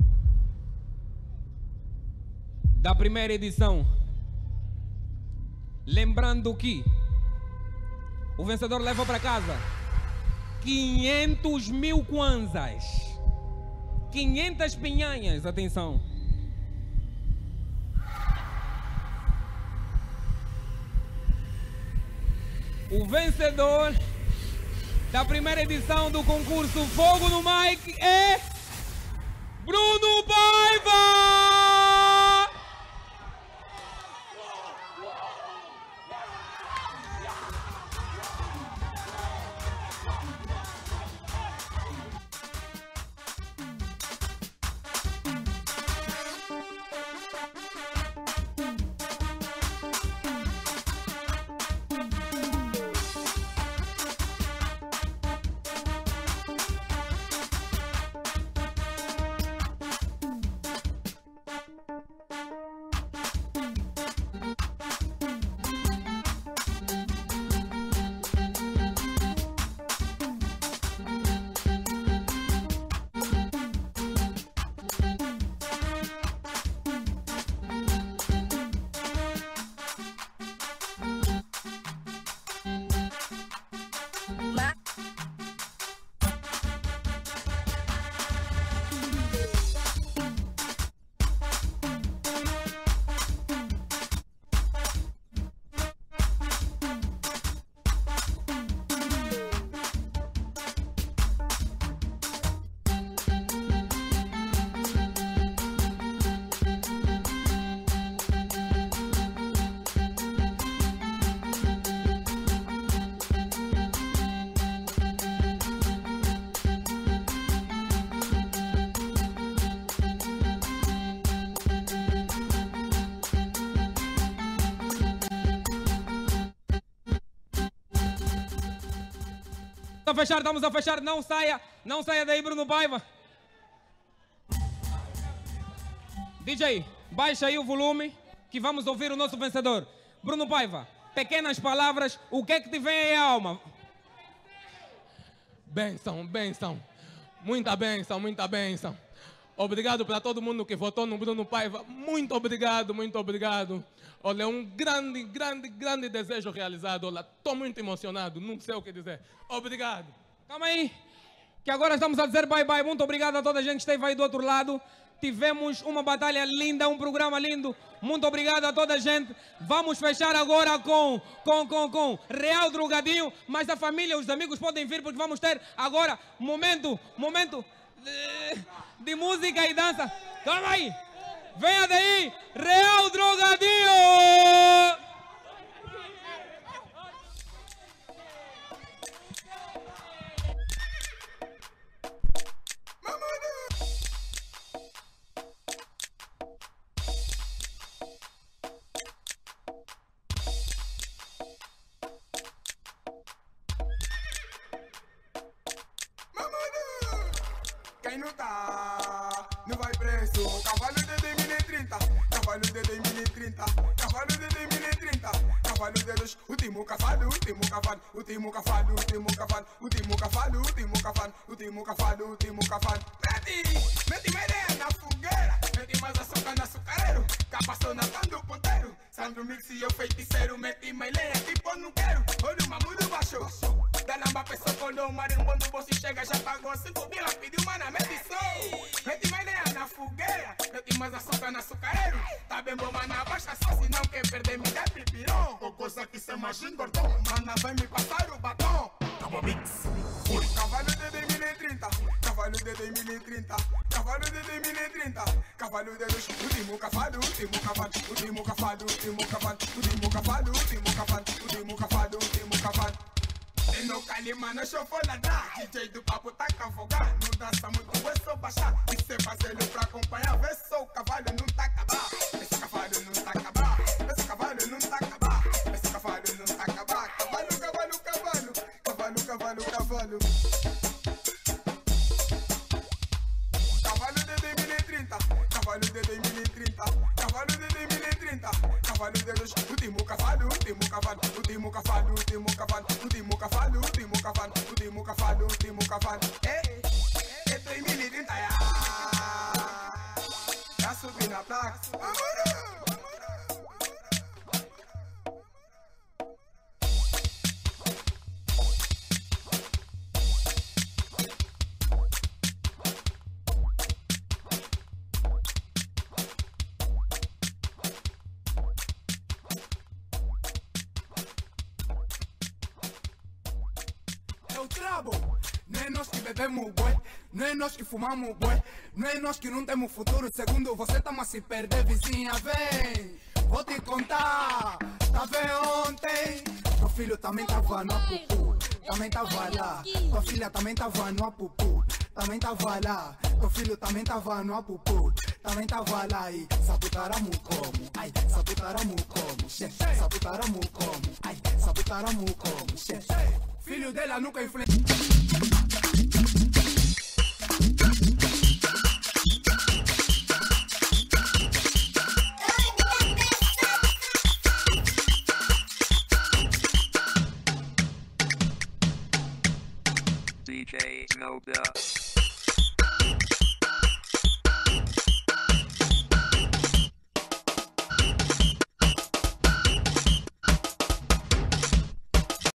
da primeira edição. Lembrando que o vencedor leva para casa 500 mil kwanzas. 500 pinhanhas, atenção. O vencedor da primeira edição do concurso Fogo no Mic é Bruno Paiva! Estamos a fechar, não saia daí, Bruno Paiva. DJ, baixa aí o volume que vamos ouvir o nosso vencedor. Bruno Paiva, pequenas palavras, o que é que te vem aí a alma? Benção, benção, muita benção, muita benção. Obrigado para todo mundo que votou no Bruno Paiva. Muito obrigado, muito obrigado. Olha, é um grande desejo realizado. Olha, estou muito emocionado, não sei o que dizer. Obrigado. Calma aí, que agora estamos a dizer bye-bye. Muito obrigado a toda a gente que esteve aí do outro lado. Tivemos uma batalha linda, um programa lindo. Muito obrigado a toda a gente. Vamos fechar agora com Real Drogadinho. Mas a família, os amigos podem vir, porque vamos ter agora momento de música e dança. Calma aí. Venha daí, Real Drogadinho! sou cavalo de 2030, cavalo de 2030, cavalo de 2030, cavalo de Deus, último cavalo, último cavalo, último cavalo, último cavalo, último cavalo, último cavalo, último cavalo, último cavalo. Mete uma ideia na fogueira, mete mais açúcar no açucareiro, capaçou na do ponteiro, Sandro Mix e eu feiticeiro, mete uma ideia tipo não quero, olha o mamudo baixou, dá na pessoa quando o marimbondo você chega já pagou 5 bila, pediu uma na medição, mete uma ideia na fogueira, mete mais açúcar no açucareiro, tá bem bom, mana, baixa só, se não quer perder me dá pipirão, ou coisa que cê mais engordou, mana, vai me passar o batom, Cabo Mix, fui cavalo de 2030, cavalo de 2030, cavalo de 2030, cavalo de Deus, último cavalo, último cavalo, último cavalo, último cavalo, último cavalo, último cavalo, último cavalo, último cavalo. E no calima não chofou ladrar, DJ do papo tá cavogar, não dança muito, é só baixar, e cê fazê-lo pra acompanhar, vê só o cavalo não tá acabar, esse cavalo não tá acabar, esse cavalo não tá acabar, esse cavalo não tá acabar, cavalo, cavalo, cavalo, cavalo, cavalo, cavalo. Cavalo de 2030, cavalo de 2030, cavalo de 2030, cavalo de Deus, último cavalo, último cavalo, último cavalo, último cavalo, último cavalo, último cavalo, último cavalo, último cavalo. É 2030, já subi na placa. Não é nós que bebemos bué, não é nós que fumamos bué, não é nós que não temos futuro. Segundo você, tamo a se perder, vizinha, vem. Vou te contar, tá vendo ontem? Teu filho também tava no apupu, também tava lá. Tua filha também tava no apupu, também tava lá. Teu filho também tava no apupu, também tava lá. E sabutaramu como, ai, sabutaramu como, sabutaramu como, ai, sabutaramu como, filho dela nunca influenciou. DJ Snowda.